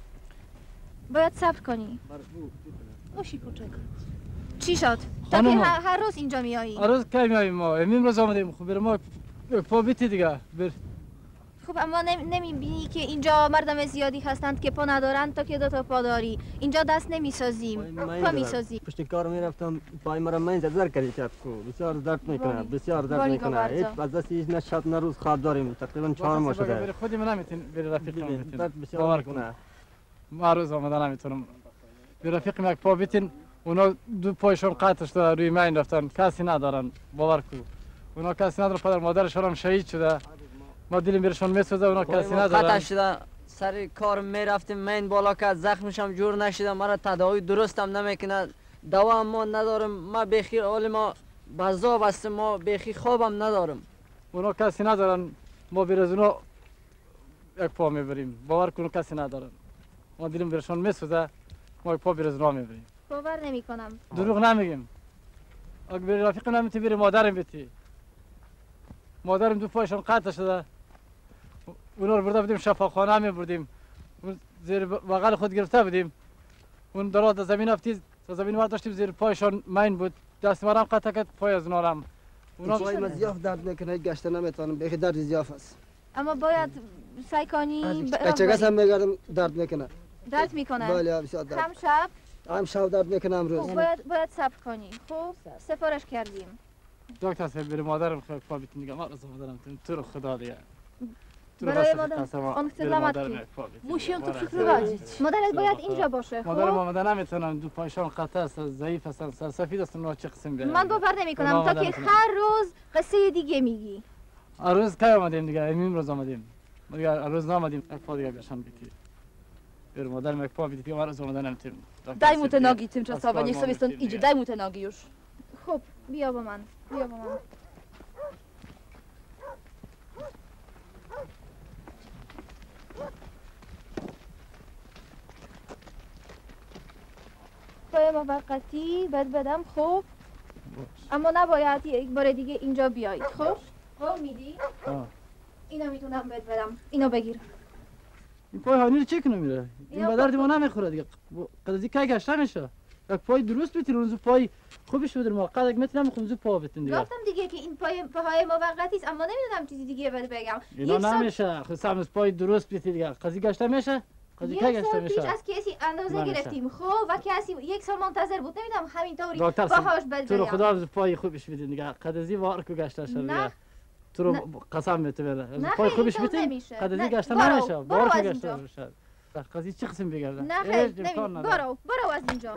باید صبر کنی. Musi poczekać. چی شد؟ تا که هر روز اینجا میایی؟ هر روز کی میاییم ما امروز آمدیم خب بر ما پا بیتی دیگه بر خب اما نمیبینی که اینجا مردم زیادی هستند که پا ندارند تا که 2 تا پا داری. اینجا دست نمیسازیم پا میسازیم. پشت کار میرفتم پای مرا من زدر کردی چپ کو بسیار درد میکنه بسیار درد میکنه هیچ از دست هیچ نه شب نه روز خواب داریم تقریبا 4 ماه شده خودی من نمیتونم بر رفیق نمیتونم درد بسیار میکنه ما روز آمدن نمیتونم بر رفیق یک پا بیتین اونا 2 پایشون قطع شده روی من رفتن کسی ندارن باور کو اونا کسی ندارن پدر مادرشون هم شهید شده ما دلیم برشون میسوزه اونا کسی ندارن قطع شده سر کار میرفتیم من بالا که زخمشم جور نشده مرا تداوی درستم نمیکنه دوا ما ندارم ما بخیر حال ما بزا بستم ما بخیر خوابم ندارم اونا کسی ندارن ما بر از اونا یک پا میبریم باور کنو کسی ندارن ما دلیم برشون میسوزه ما یک پا بر از اونا میبریم باور نمیکنم. دروغ نمیگیم اگه بری رفیق نمیتی بری مادرم بیتی مادرم 2 پایشون قطع شده اونا رو برده بودیم شفاخانه میبردیم زیر بغل خود گرفته بودیم اون درات زمین افتید تا زمین ور داشتیم زیر پایشان مین بود دست مرم قطع کرد پای از اونا رم اونا پای من زیاف درد میکنه گشته نمیتونم بخی درد زیاف است اما باید سعی کنی بچگس هم میگردم درد میکنه درد میکنه؟ بله بسیار درد هم شب؟ هم شب درد میکنه امروز باید صبر کنی خوب سفارش کردیم دکتر صاحب بری مادرم خیلی پا بیتون دیگه ما رضا مادرم تو رو خدا دیگه برای مادر on chce dla matki. Musi ją tu przyprowadzić. مادرت باید اینجا باشه خب مادرم آمده نمیتونم 2 پایشان قطع است ضعیف هستن سرسفید هستن اونا چه قسم بیارم من باور نمیکنم تا که هر روز قصه دیگه میگی هر روز کی آمدیم دیگه امروز آمدیم ما دیگه روز نامدیم یک پا دیگه گشتم بیتی بر مادرم یک پا بیتی دیگه من روز آمدنم تیم Daj mu te nogi tymczasowe, niech sobie stąd idzie. Daj mu te nogi już. خب بیا با من بیا با من پای موقتی بد بدم خب اما نباید یک بار دیگه اینجا بیایید خب قول میدی؟ اینو میتونم بد بدم اینو بگیر این پای هانی رو چه کنه میره؟ این به درد ما نمیخوره دیگه قضیه کی گشته میشه یک پای درست بیتین اون پای خوبی شده ما قد یک متر نمیخوام زو پا بتین دیگه گفتم دیگه که این پاهای موقتی است اما نمیدونم چیزی دیگه بد بگم اینا نمیشه خصوصا پای درست بیتی دیگه قضیه گشته میشه قضیه کی گشته میشه پیش از کسی اندازه گرفتیم خب و کسی یک سال منتظر بود نمیدونم همینطوری دکتر باهاش بد بگم تو رو خدا پای خوبش بدین دیگه قضیه وار کو گشته شده دیگه تو رو قسم میتونه پای خوبش بدین قضیه گشته نمیشه بار کو گشته میشه قضیه چه قسم بگردم نه خیر برو از اینجا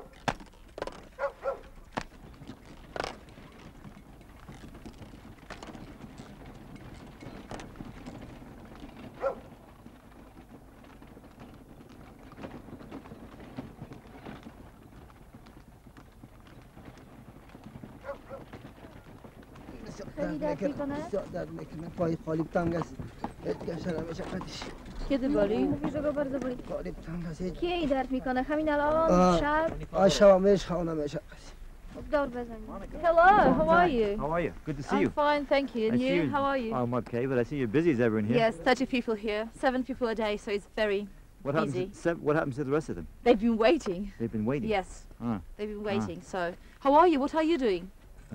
خیلی درد میکنه؟ درد میکنه پای خالی tam gaz. گشتن همیشه قدش Kiedy boli? Mówi, że go bardzo boli. خالی tam gaz. کی درد میکنه؟ همین الان شب؟ شب میش خانم میشه دار بزنیم. Hello, how are you? How are you? Good to see I'm you. fine, thank you. And you? How are you? I'm okay, but I see you're busy as ever in here. Yes, 30 people here, 7 people a day, so it's very What busy. What happens to the rest of them? They've been waiting. They've been waiting? Yes, Ah. they've been waiting. So, how are you? What are you doing?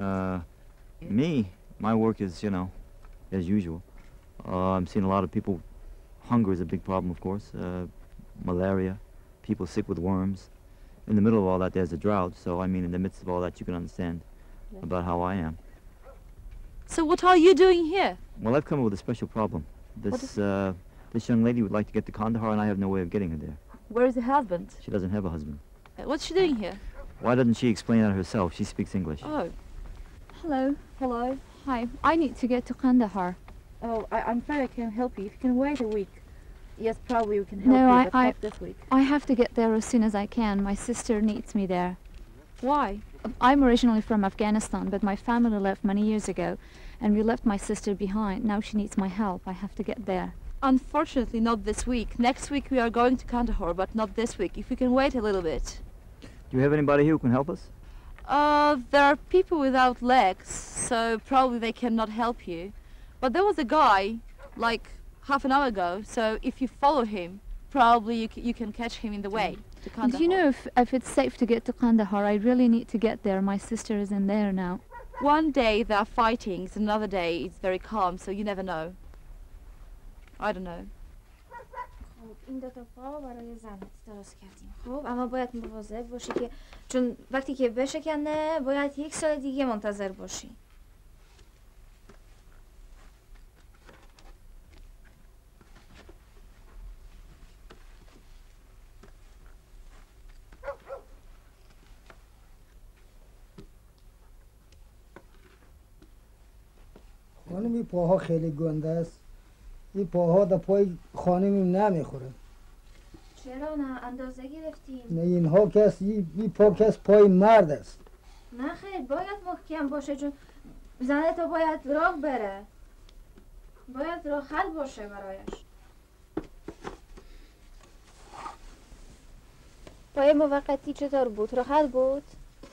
My work is, as usual. I'm seeing a lot of people. Hunger is a big problem, of course. Malaria, people sick with worms. In the middle of all that, there's a drought. So, I mean, in the midst of all that, you can understand about how I am. So, what are you doing here? Well, I've come up with a special problem. This young lady would like to get to Kandahar, and I have no way of getting her there. Where is your husband? She doesn't have a husband. What's she doing here? Why doesn't she explain that herself? She speaks English. Oh. Hello. Hello. Hi. I need to get to Kandahar. Oh, I'm afraid I can't help you. If you can wait a week. Yes, probably we can help you, but not this week. I have to get there as soon as I can. My sister needs me there. Why? I'm originally from Afghanistan, but my family left many years ago, and we left my sister behind. Now she needs my help. I have to get there. Unfortunately, not this week. Next week we are going to Kandahar, but not this week. If we can wait a little bit. Do you have anybody here who can help us? There are people without legs, so probably they cannot help you. But there was a guy, like half an hour ago, so if you follow him, probably you can catch him in the way to Kandahar. Do you know if it's safe to get to Kandahar? I really need to get there. My sister is in there now. One day there are fightings, another day it's very calm, so you never know. I don't know. این دو تا پا برای زنت درست کردیم خب اما باید مواظب باشی که چون وقتی که بشکنه باید 1 سال دیگه منتظر باشی خانم این پاها خیلی گنده است این پاها در پای خانم نمیخوره چرا نه اندازه گرفتیم نه اینها کس این پا کس پای مرد است نه خیر باید محکم باشه چون زن تو باید راه بره باید راحت باشه برایش پای موقتی چطور بود راحت بود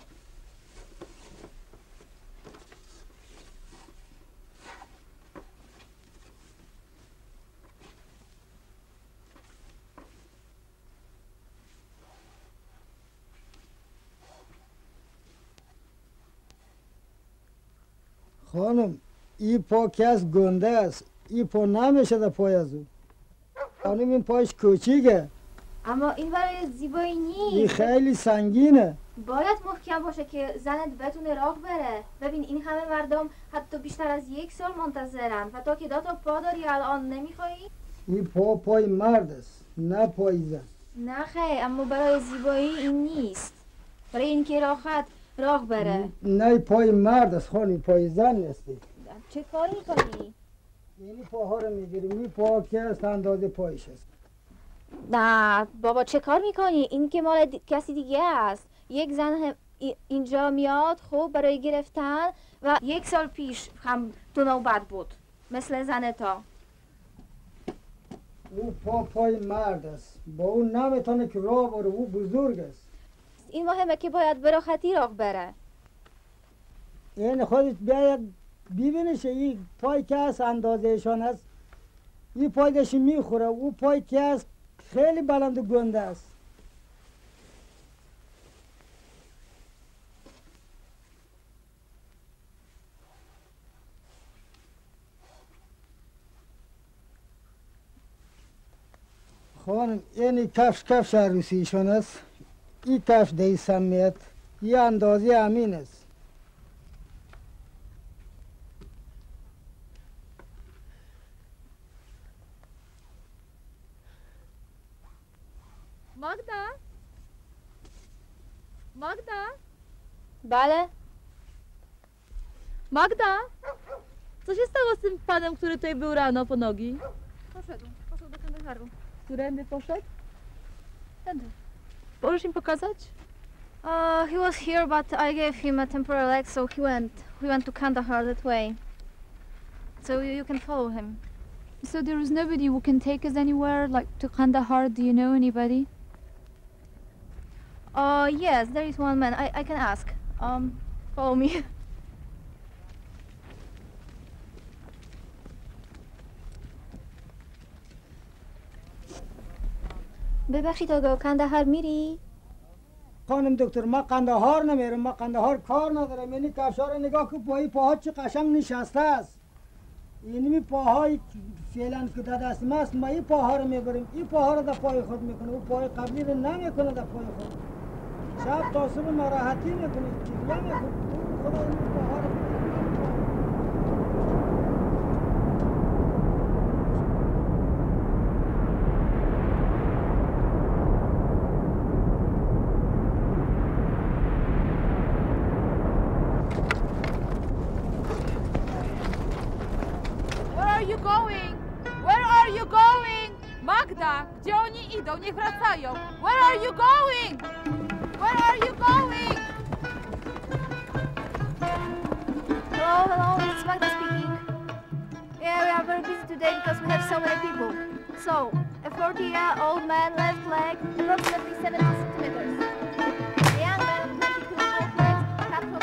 خانم این پا کس گنده است این پا نمیشه در پای از او خانم این پایش کوچیکه اما این برای زیبایی نیست این خیلی سنگینه باید محکم باشه که زنت بتونه راه بره ببین این همه مردم حتی بیشتر از 1 سال منتظرن و تو که 2 تا پا داری الان نمیخوایی؟ این پای مرد است نه پای زن نه خیلی اما برای زیبایی این نیست برای اینکه راحت راه بره نه پای مرد است خانم پای زن نیستی چه کاری کنی؟ یعنی پاها رو میگیریم، این پا که است اندازه پایش است. نه بابا چه کار میکنی؟ این که مال کسی دیگه است. یک زن هم اینجا میاد خب برای گرفتن و 1 سال پیش هم تو نوبت بود مثل زن تا. او پای مرد است، با اون نمیتونه که راه بره، او بزرگ است. این مهمه که باید براحتی راه بره. یعنی خودت بیاید ببینش این پای که است اندازهشان است، این پای داشتی میخوره، او پای که است خیلی بلند و گنده است. خانم یعنی کفش عروسیشان است، این کفش دی سمیت، یه اندازه امین است. Magda? بله؟ Magda? Co się stało z tym panem, który tutaj był rano po nogi? Poszedł do Kandaharu. Którędy poszedł? Tędy. Możesz im pokazać? He was here, but I gave him a temporary leg, so he went to Kandahar that way. So you can follow him. So there is nobody who can take us anywhere, like to Kandahar? Do you know anybody? Yes, there is one man. I can ask. Follow me. ببخشید آقا کندهار میری؟ خانم دکتر ما قندهار نمیرم، ما قندهار کار ندارم. یعنی کفشا رو نگاه که پاها چه قشنگ نشسته است. یعنی می پاهای فعلا که در دست ما است، ما این پاها رو میبریم، این پاها رو در پای خود میکنه، اون پای قبلی رو نمیکنه در پای خود. شب تا صبح ناراحتی میکنه، کیریه میکنه، خدا این پاها رو Magda, gdzie oni idą? Niech wracają. Where are you going? Where are you going? Hello, it's Magda speaking. Yeah, we are very busy today because we have so many people. So, a 40-year-old man, left leg, approximately 70 centimeters. A young man, 22, both legs, cut from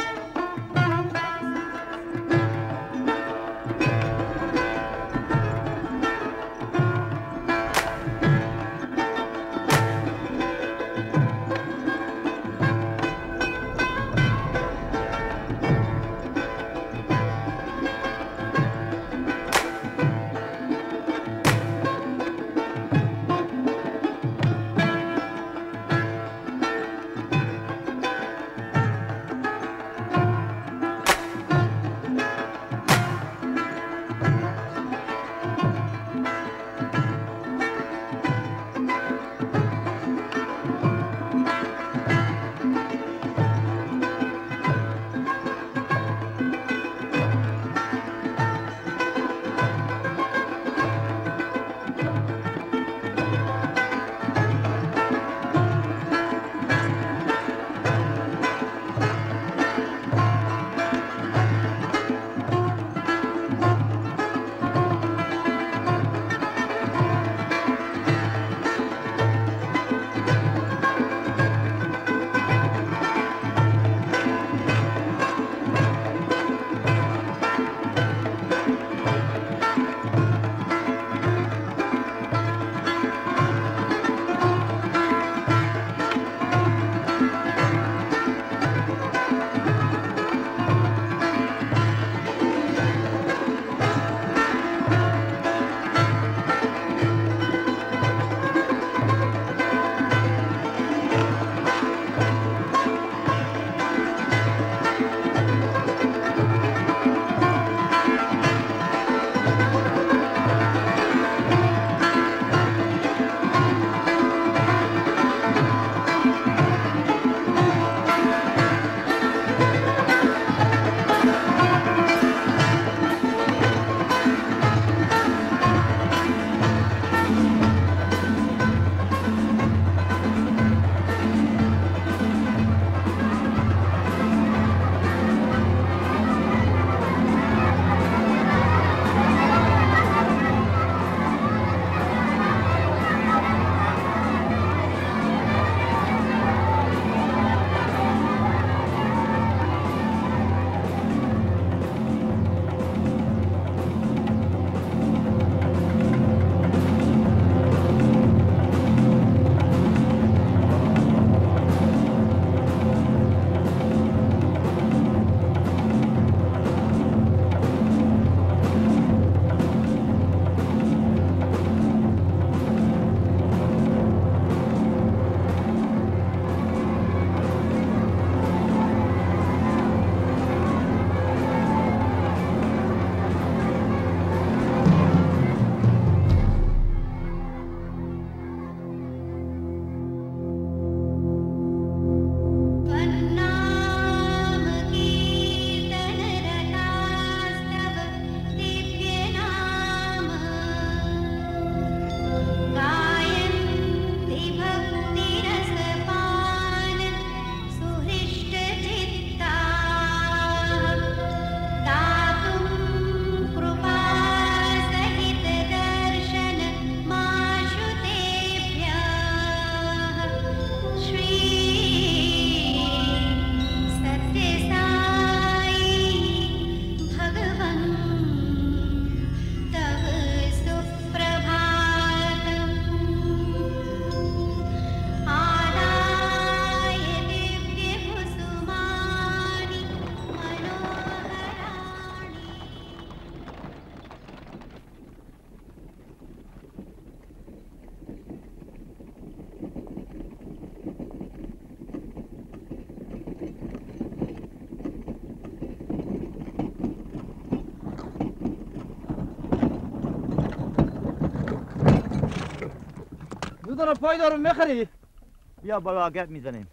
بدون پای دارم میخری؟ بیا بالا گپ میزنیم.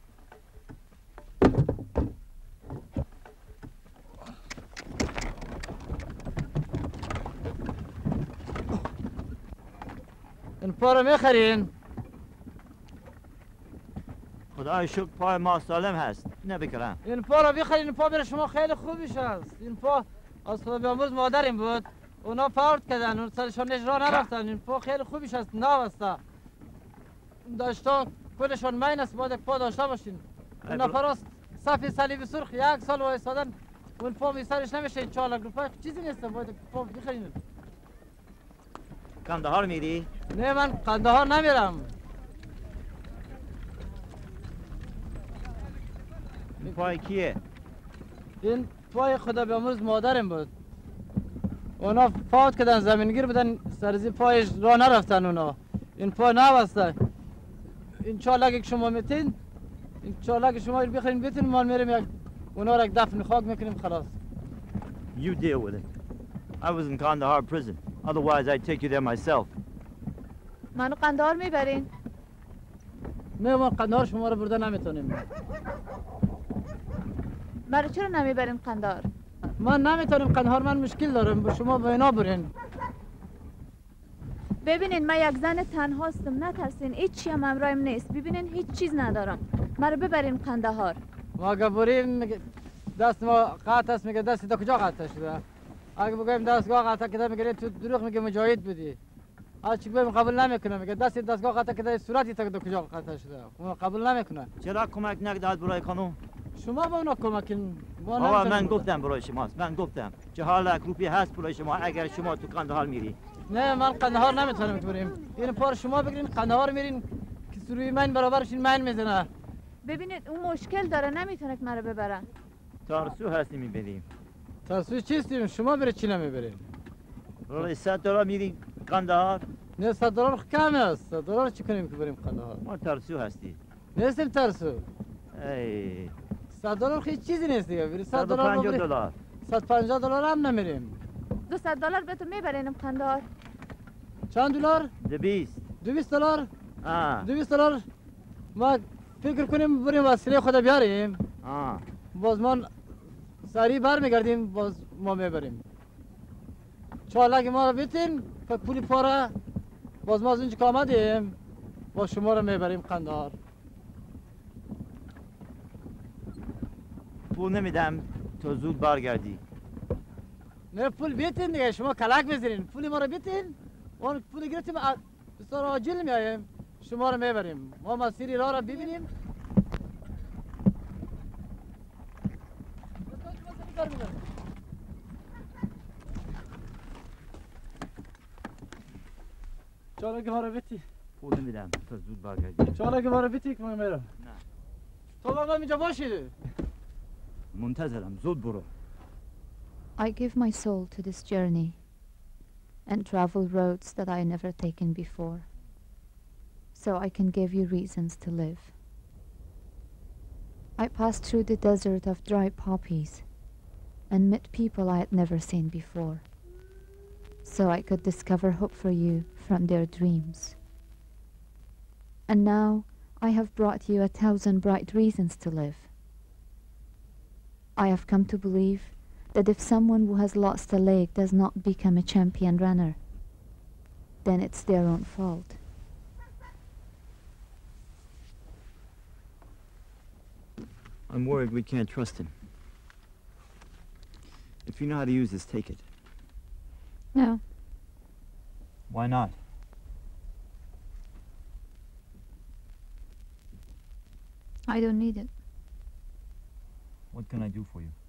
این پا رو میخرین؟ خدای شکر پای ما سالم هست. نبکرم. این پا رو بخرین. این پا برای شما خیلی خوبیش هست. این پا از خدا بیامرز مادریم بود. اونا فوت کردن. اون سرشان اجرا نرفتن. این پا خیلی خوبیش هست. نوسته. داشتا کلشان مین است. باید پا داشته باشین. این نفراست صفی صلیبی سرخ 1 سال وایسادن. اون پا میسرش نمیشه. این 4 لک روپای چیزی نیست. باید پا بخرین. کندهار میری؟ نه من کندهار نمیرم. این پای کیه؟ این پای خدا بیامرز مادرم بود. اونا فوت کردن زمینگیر بودن سرزی پایش راه نرفتن اونا. این پا نوسته. این 4 لک شما میتین این 4 لک شما بخرین بیتین ما میریم یک اونا را دفن خاک میکنیم خلاص. You deal with it. I was in Kandahar prison. Otherwise I'd take you there myself. منو قندهار میبرین؟ نه ما قندهار شما رو برده نمیتونیم. مرا چرا نمیبرین قندهار؟ من نمیتونم قندهار من مشکل دارم. شما با اینا برین. ببینین من یک زن تنها هستم. نترسین هیچی هم امرایم نیست. ببینین هیچ چیز ندارم. مرا ببرین قندهار. ما اگه بریم دست ما قطع است میگه دستی تا کجا قطع شده. اگه بگویم دستگاه قطع کده میگه تو دروغ میگه مجاهد بودی. هر چی بگیم قبول نمیکنه. میگه دستگاه قطع کده صورتی تا کجا قطع شده. اون قبول نمیکنه. چرا کمک نکرد برای خانم؟ شما با اونا کمکین. آقا من گفتم برای شماست. من گفتم 4 لک روپیه هست برای شما اگر شما تو قندهار میری. نه من قندهار نمیتونم بریم. این پار شما بگیرین قندهار میرین که سروی من برابرشین من میزنه. ببینید اون مشکل داره نمیتونه که مرا ببرن. ترسو هستی میبریم. ترسو چیستیم؟ شما برای چی نمیبرین؟ برای $100 میریم قندهار. نه $100 کم است. $100 چی کنیم که بریم قندهار؟ ما ترسو هستی. نیستیم ترسو. ای $100 هیچ چیزی نیست دیگه. بریم $100 $150. $150 هم نمیریم. $200 به تو میبرینم قندهار. چند دلار؟ 200 $200. آه $200 ما فکر کنیم بریم وسیله خود بیاریم. باز ما سریع برمیگردیم باز ما میبریم. 4 لک ما رو بیتین که پولی پاره باز ما از اینجا که آمدیم با شما رو میبریم قندهار. پول نمیدم تو زود برگردی. نه پول بیتین دیگه. شما کلک بزنین پولی ما رو بیتین اون پول گرفتیم بسیار عاجل میاییم شما رو میبریم. ما مسیری راه رو ببینیم. چاله که ما رو بیتی. پول نمیدم تو زود برگردی. چاله که ما رو بیتی که من میرم. نه تو با من اینجا باشی. منتظرم زود برو. I give my soul to this journey and travel roads that I never taken before, so I can give you reasons to live. I passed through the desert of dry poppies and met people I had never seen before, so I could discover hope for you from their dreams. And now I have brought you 1,000 bright reasons to live. I have come to believe that if someone who has lost a leg does not become a champion runner, then it's their own fault. I'm worried we can't trust him. If you know how to use this, take it. No. Why not? I don't need it. What can I do for you?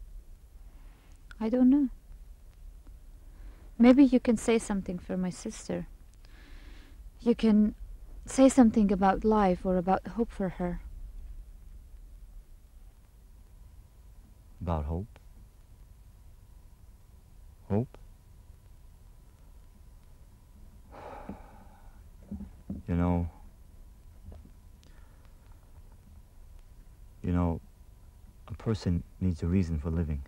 I don't know. Maybe you can say something for my sister. You can say something about life or about hope for her. About hope? Hope? You know, a person needs a reason for living.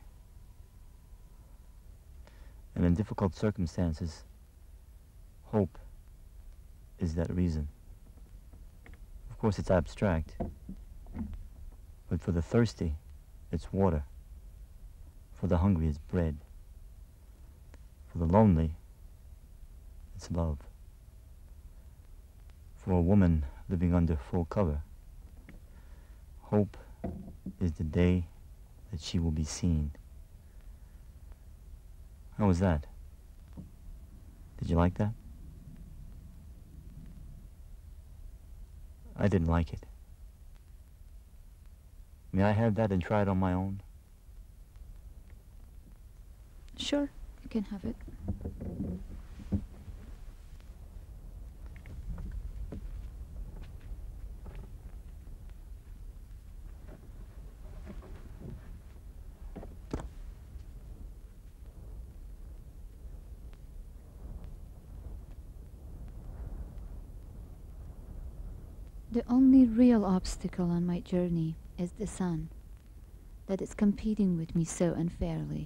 And in difficult circumstances, hope is that reason. course, it's abstract. But for the thirsty, it's water. For the hungry, it's bread. For the lonely, it's love. For a woman living under full cover, hope is the day that she will be seen. How was that? Did you like that? I didn't like it. May I have that and try it on my own? Sure, you can have it. The only real obstacle on my journey is the sun, that is competing with me so unfairly.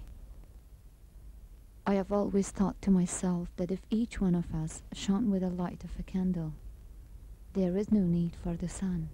I have always thought to myself that if each one of us shone with the light of a candle, there is no need for the sun.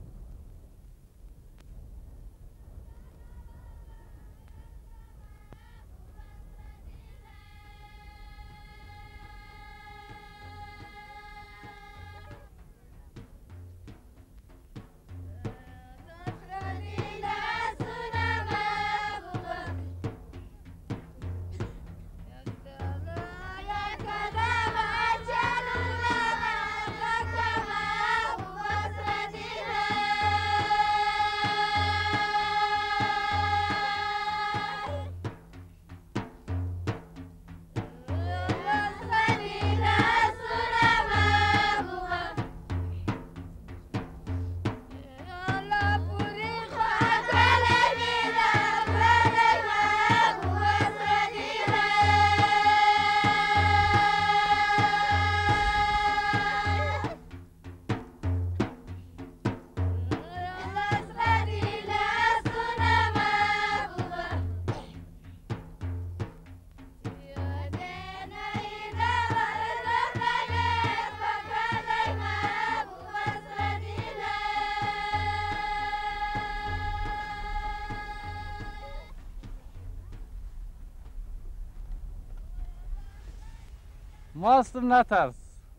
ماستم نترس.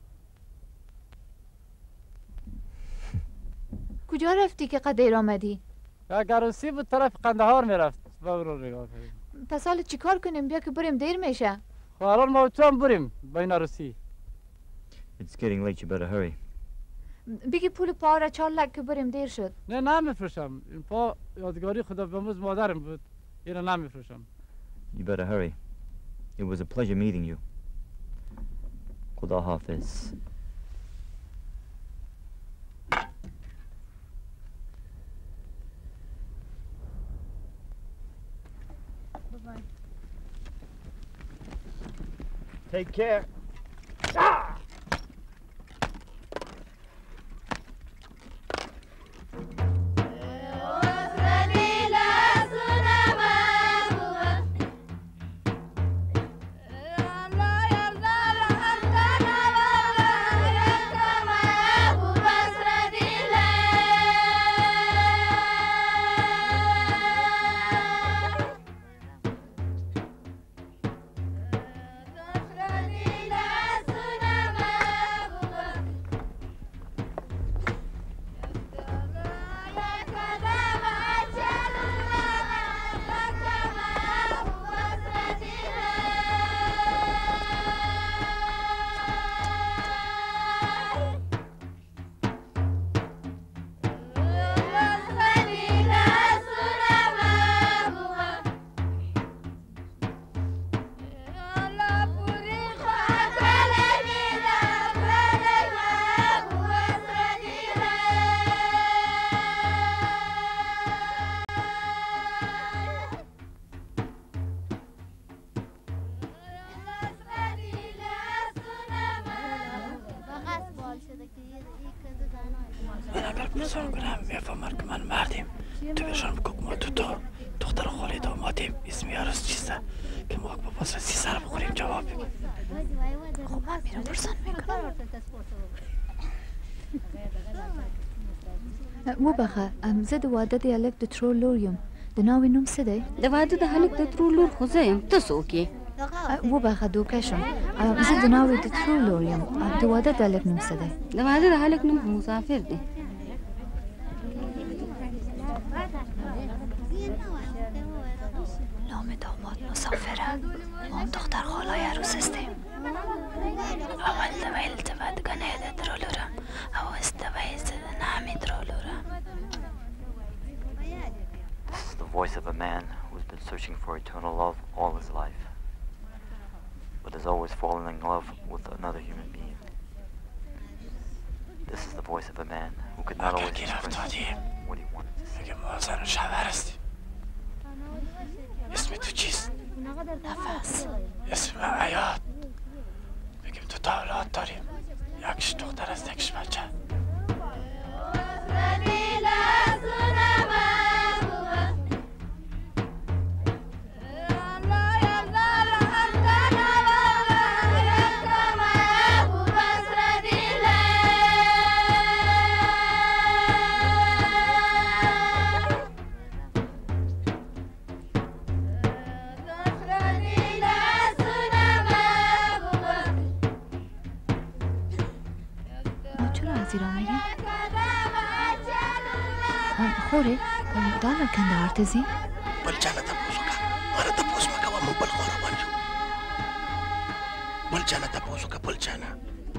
کجا رفتی که قدیر آمدی؟ عروسی بود طرف قندهار میرفت. برو نگاه کنیم. پس حالا چی کار کنیم؟ بیا که بریم دیر میشه. خب الان ما تو هم بریم بین عروسی. It's getting late, you better hurry. بگی پول پا را 4 لک که بریم دیر شد. نه نمیفروشم. این پا یادگاری خدا بیامرز مادرم بود. اینو نمیفروشم. You better hurry. It was a pleasure meeting you. خدا حافظ. Bye-bye. Take care. بسان کنم میفهمن که من مردیم تو بشان بگو ما تو دختر خالی دامادیم اسمی عروس چیسته که ما با سی سر بخوریم جواب بگیم خب من میرم برسان میکنم وبخه زه د واده د هلک د ترور لور یم د ناوې نوم څه دی د واده د هلک د ترور لور خو زه یم ته څوک یې وبخه دوکه شم زه د ناوې د ترور لور یم د واده د هلک نوم څه دی د واده د هلک نوم مسافر دی نام داماد مسافره ما هم دختر خالای عروس هستیم اول دویل تبدگانه ده درولورم او استویل زده نامی درولورم. This is the voice of a man who's been searching for eternal love all his life, but has always fallen in love with another human being. This is the voice of a man who could not always express what he wanted to say. اسم تو چیست؟ نفس. اسم عیاد. بگیم تو تا اولاد داریم. یکش دختر است یکش بچه. خوره دالا کندهار ته ځي بل چا نه تپوس وکړه مانه تپوس مه کوه موږ بل خوا روان یو بل چا نه تپوس وکړه بل چا نه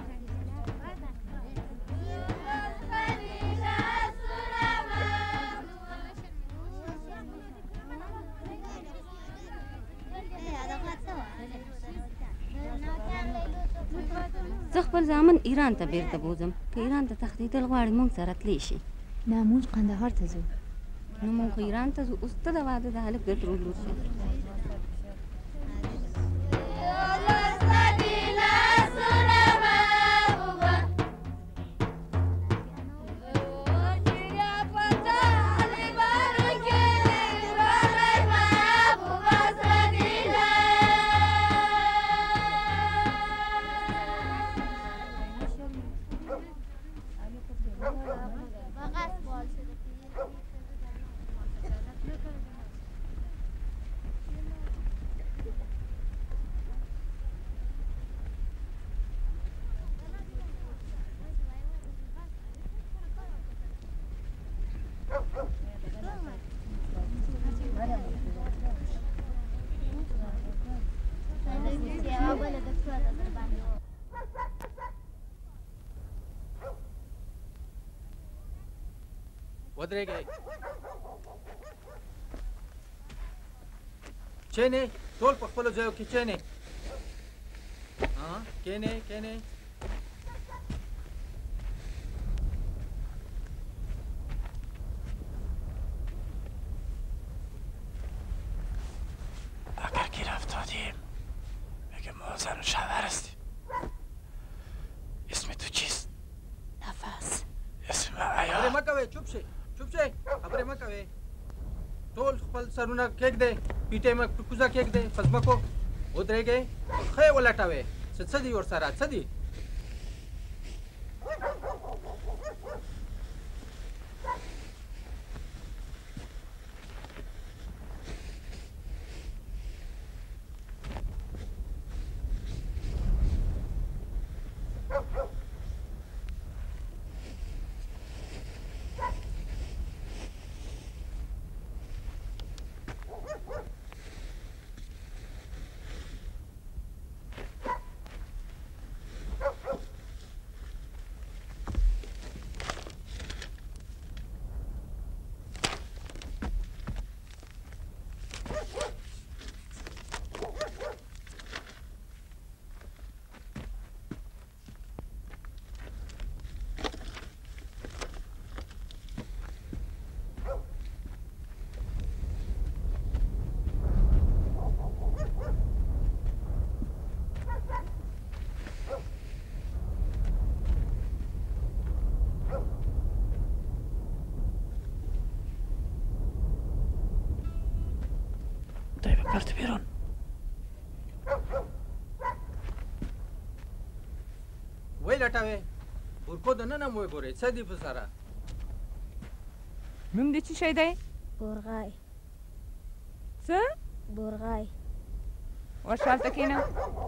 زه خپل زامن ایران ته بیرته بوځم که ایران ته تښتېدل غواړي موږ سره تلی شي نه موږ قندهار ته ځو نو موږ خو ایران ته ځو اوس ته د واده د هلک د ترور لور شي ودرېږئ کښېنئ ټول په خپلو ځایو کې کښېنئ کښېنئ کښېنئ اگر گیر افتادیم بگه ما زن و شوهر هستیم اسم تو چیست؟ نفس اسم عیاد خبرې مه کوئ چوپ شئ چوپ شئ خبرې مه کوئ ټول خپل سرونه کېږدئ پیټۍ مه په کوزه کېږدئ په ځمکو ودرېږئ ښه یې ولټوئ څه دي ورسره څه دي برد بیرون وی لټوي ورکو د نن هم وګورئ څه دي په سره Noemde چی şeyde? برغای چه؟ برغای و شالتکینه؟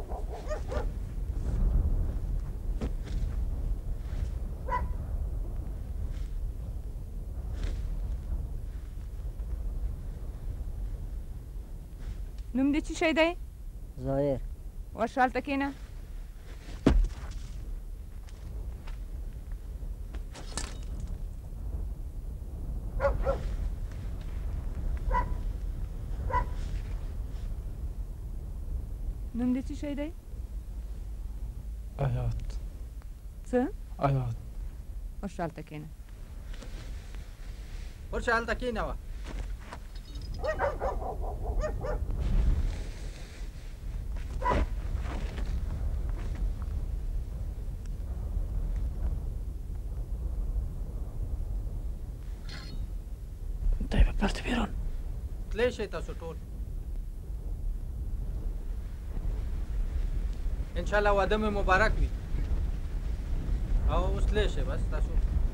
Noemde چی şeyde? زایر و شالتکینه؟ Noemde چی şeyde? آیات چه؟ آیات و شالتکینه برش حال تکی نوا دی به پرت بیرون تلی شي تاسو ټول ان شاء الله واده مې مبارک وي او اوس تلی شي بس تاسو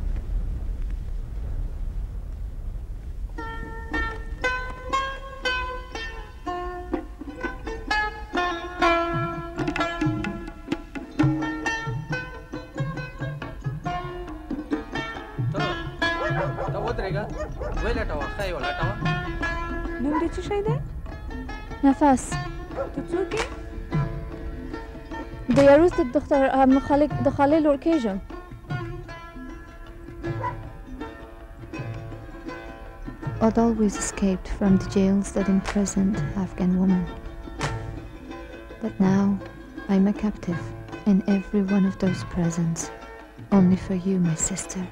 ته ودرېږه ویې لټوه ښه یې ولټوه نومده چی şeyde؟ نفس تو څوک یې؟ د یاروز د د خاله لور کېږم I'd always escaped from the jails that imprisoned Afghan women. But now I'm a captive in every one of those prisons, only for you, my sister.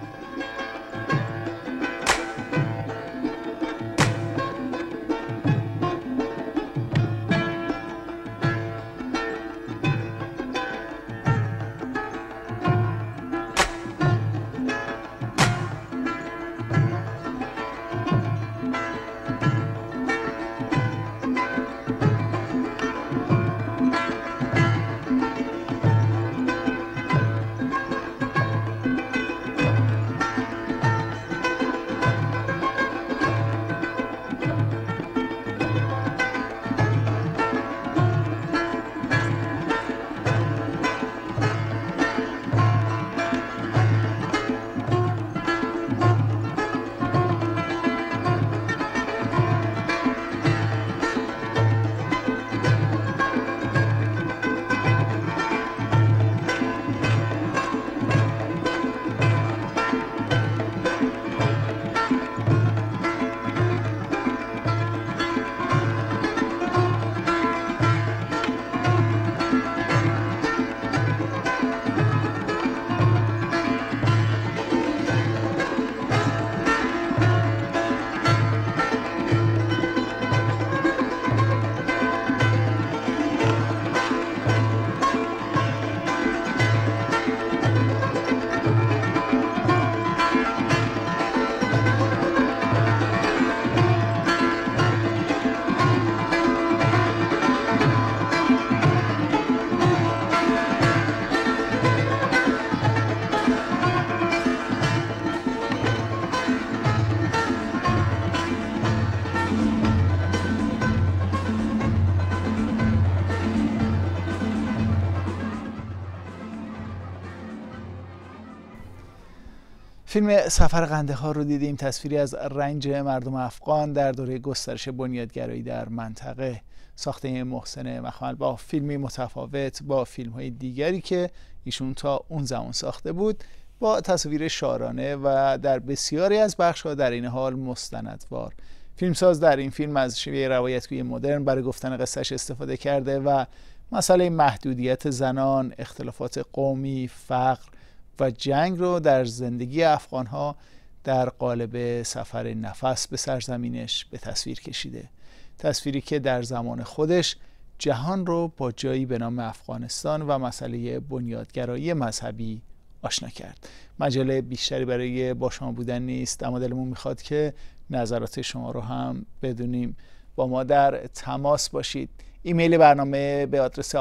فیلم سفر قندهار رو دیدیم، تصویری از رنج مردم افغان در دوره گسترش بنیادگرایی در منطقه، ساخته محسن مخمل با فیلمی متفاوت با فیلم‌های دیگری که ایشون تا اون زمان ساخته بود، با تصاویر شاعرانه و در بسیاری از بخش‌ها در این حال مستندوار. فیلمساز در این فیلم از شیوه روایتگویی مدرن برای گفتن قصه‌اش استفاده کرده و مسئله محدودیت زنان، اختلافات قومی، فقر و جنگ رو در زندگی افغان‌ها در قالب سفر نفس به سرزمینش به تصویر کشیده. تصویری که در زمان خودش جهان رو با جایی به نام افغانستان و مسئله بنیادگرایی مذهبی آشنا کرد. مجال بیشتری برای با شما بودن نیست، اما دلمون میخواد که نظرات شما رو هم بدونیم. با ما در تماس باشید. ایمیل برنامه به آدرس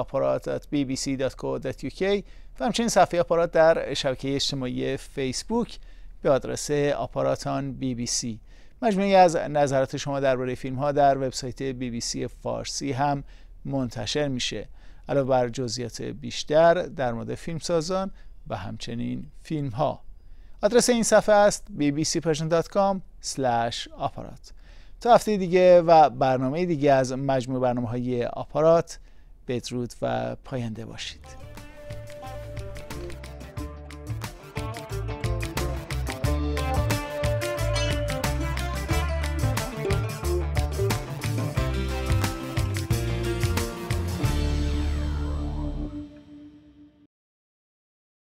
aparat@bbc.co.uk و همچنین صفحه آپارات در شبکه اجتماعی فیسبوک به آدرس آپاراتان BBC. مجموعی از نظرات شما درباره فیلم ها در وبسایت BBC فارسی هم منتشر میشه، علاوه بر جزئیات بیشتر در مورد فیلمسازان و همچنین فیلم ها. آدرس این صفحه است bbcpersian.com/aparat. تا هفته دیگه و برنامه دیگه از مجموع برنامه‌های آپارات، بدرود و پاینده باشید.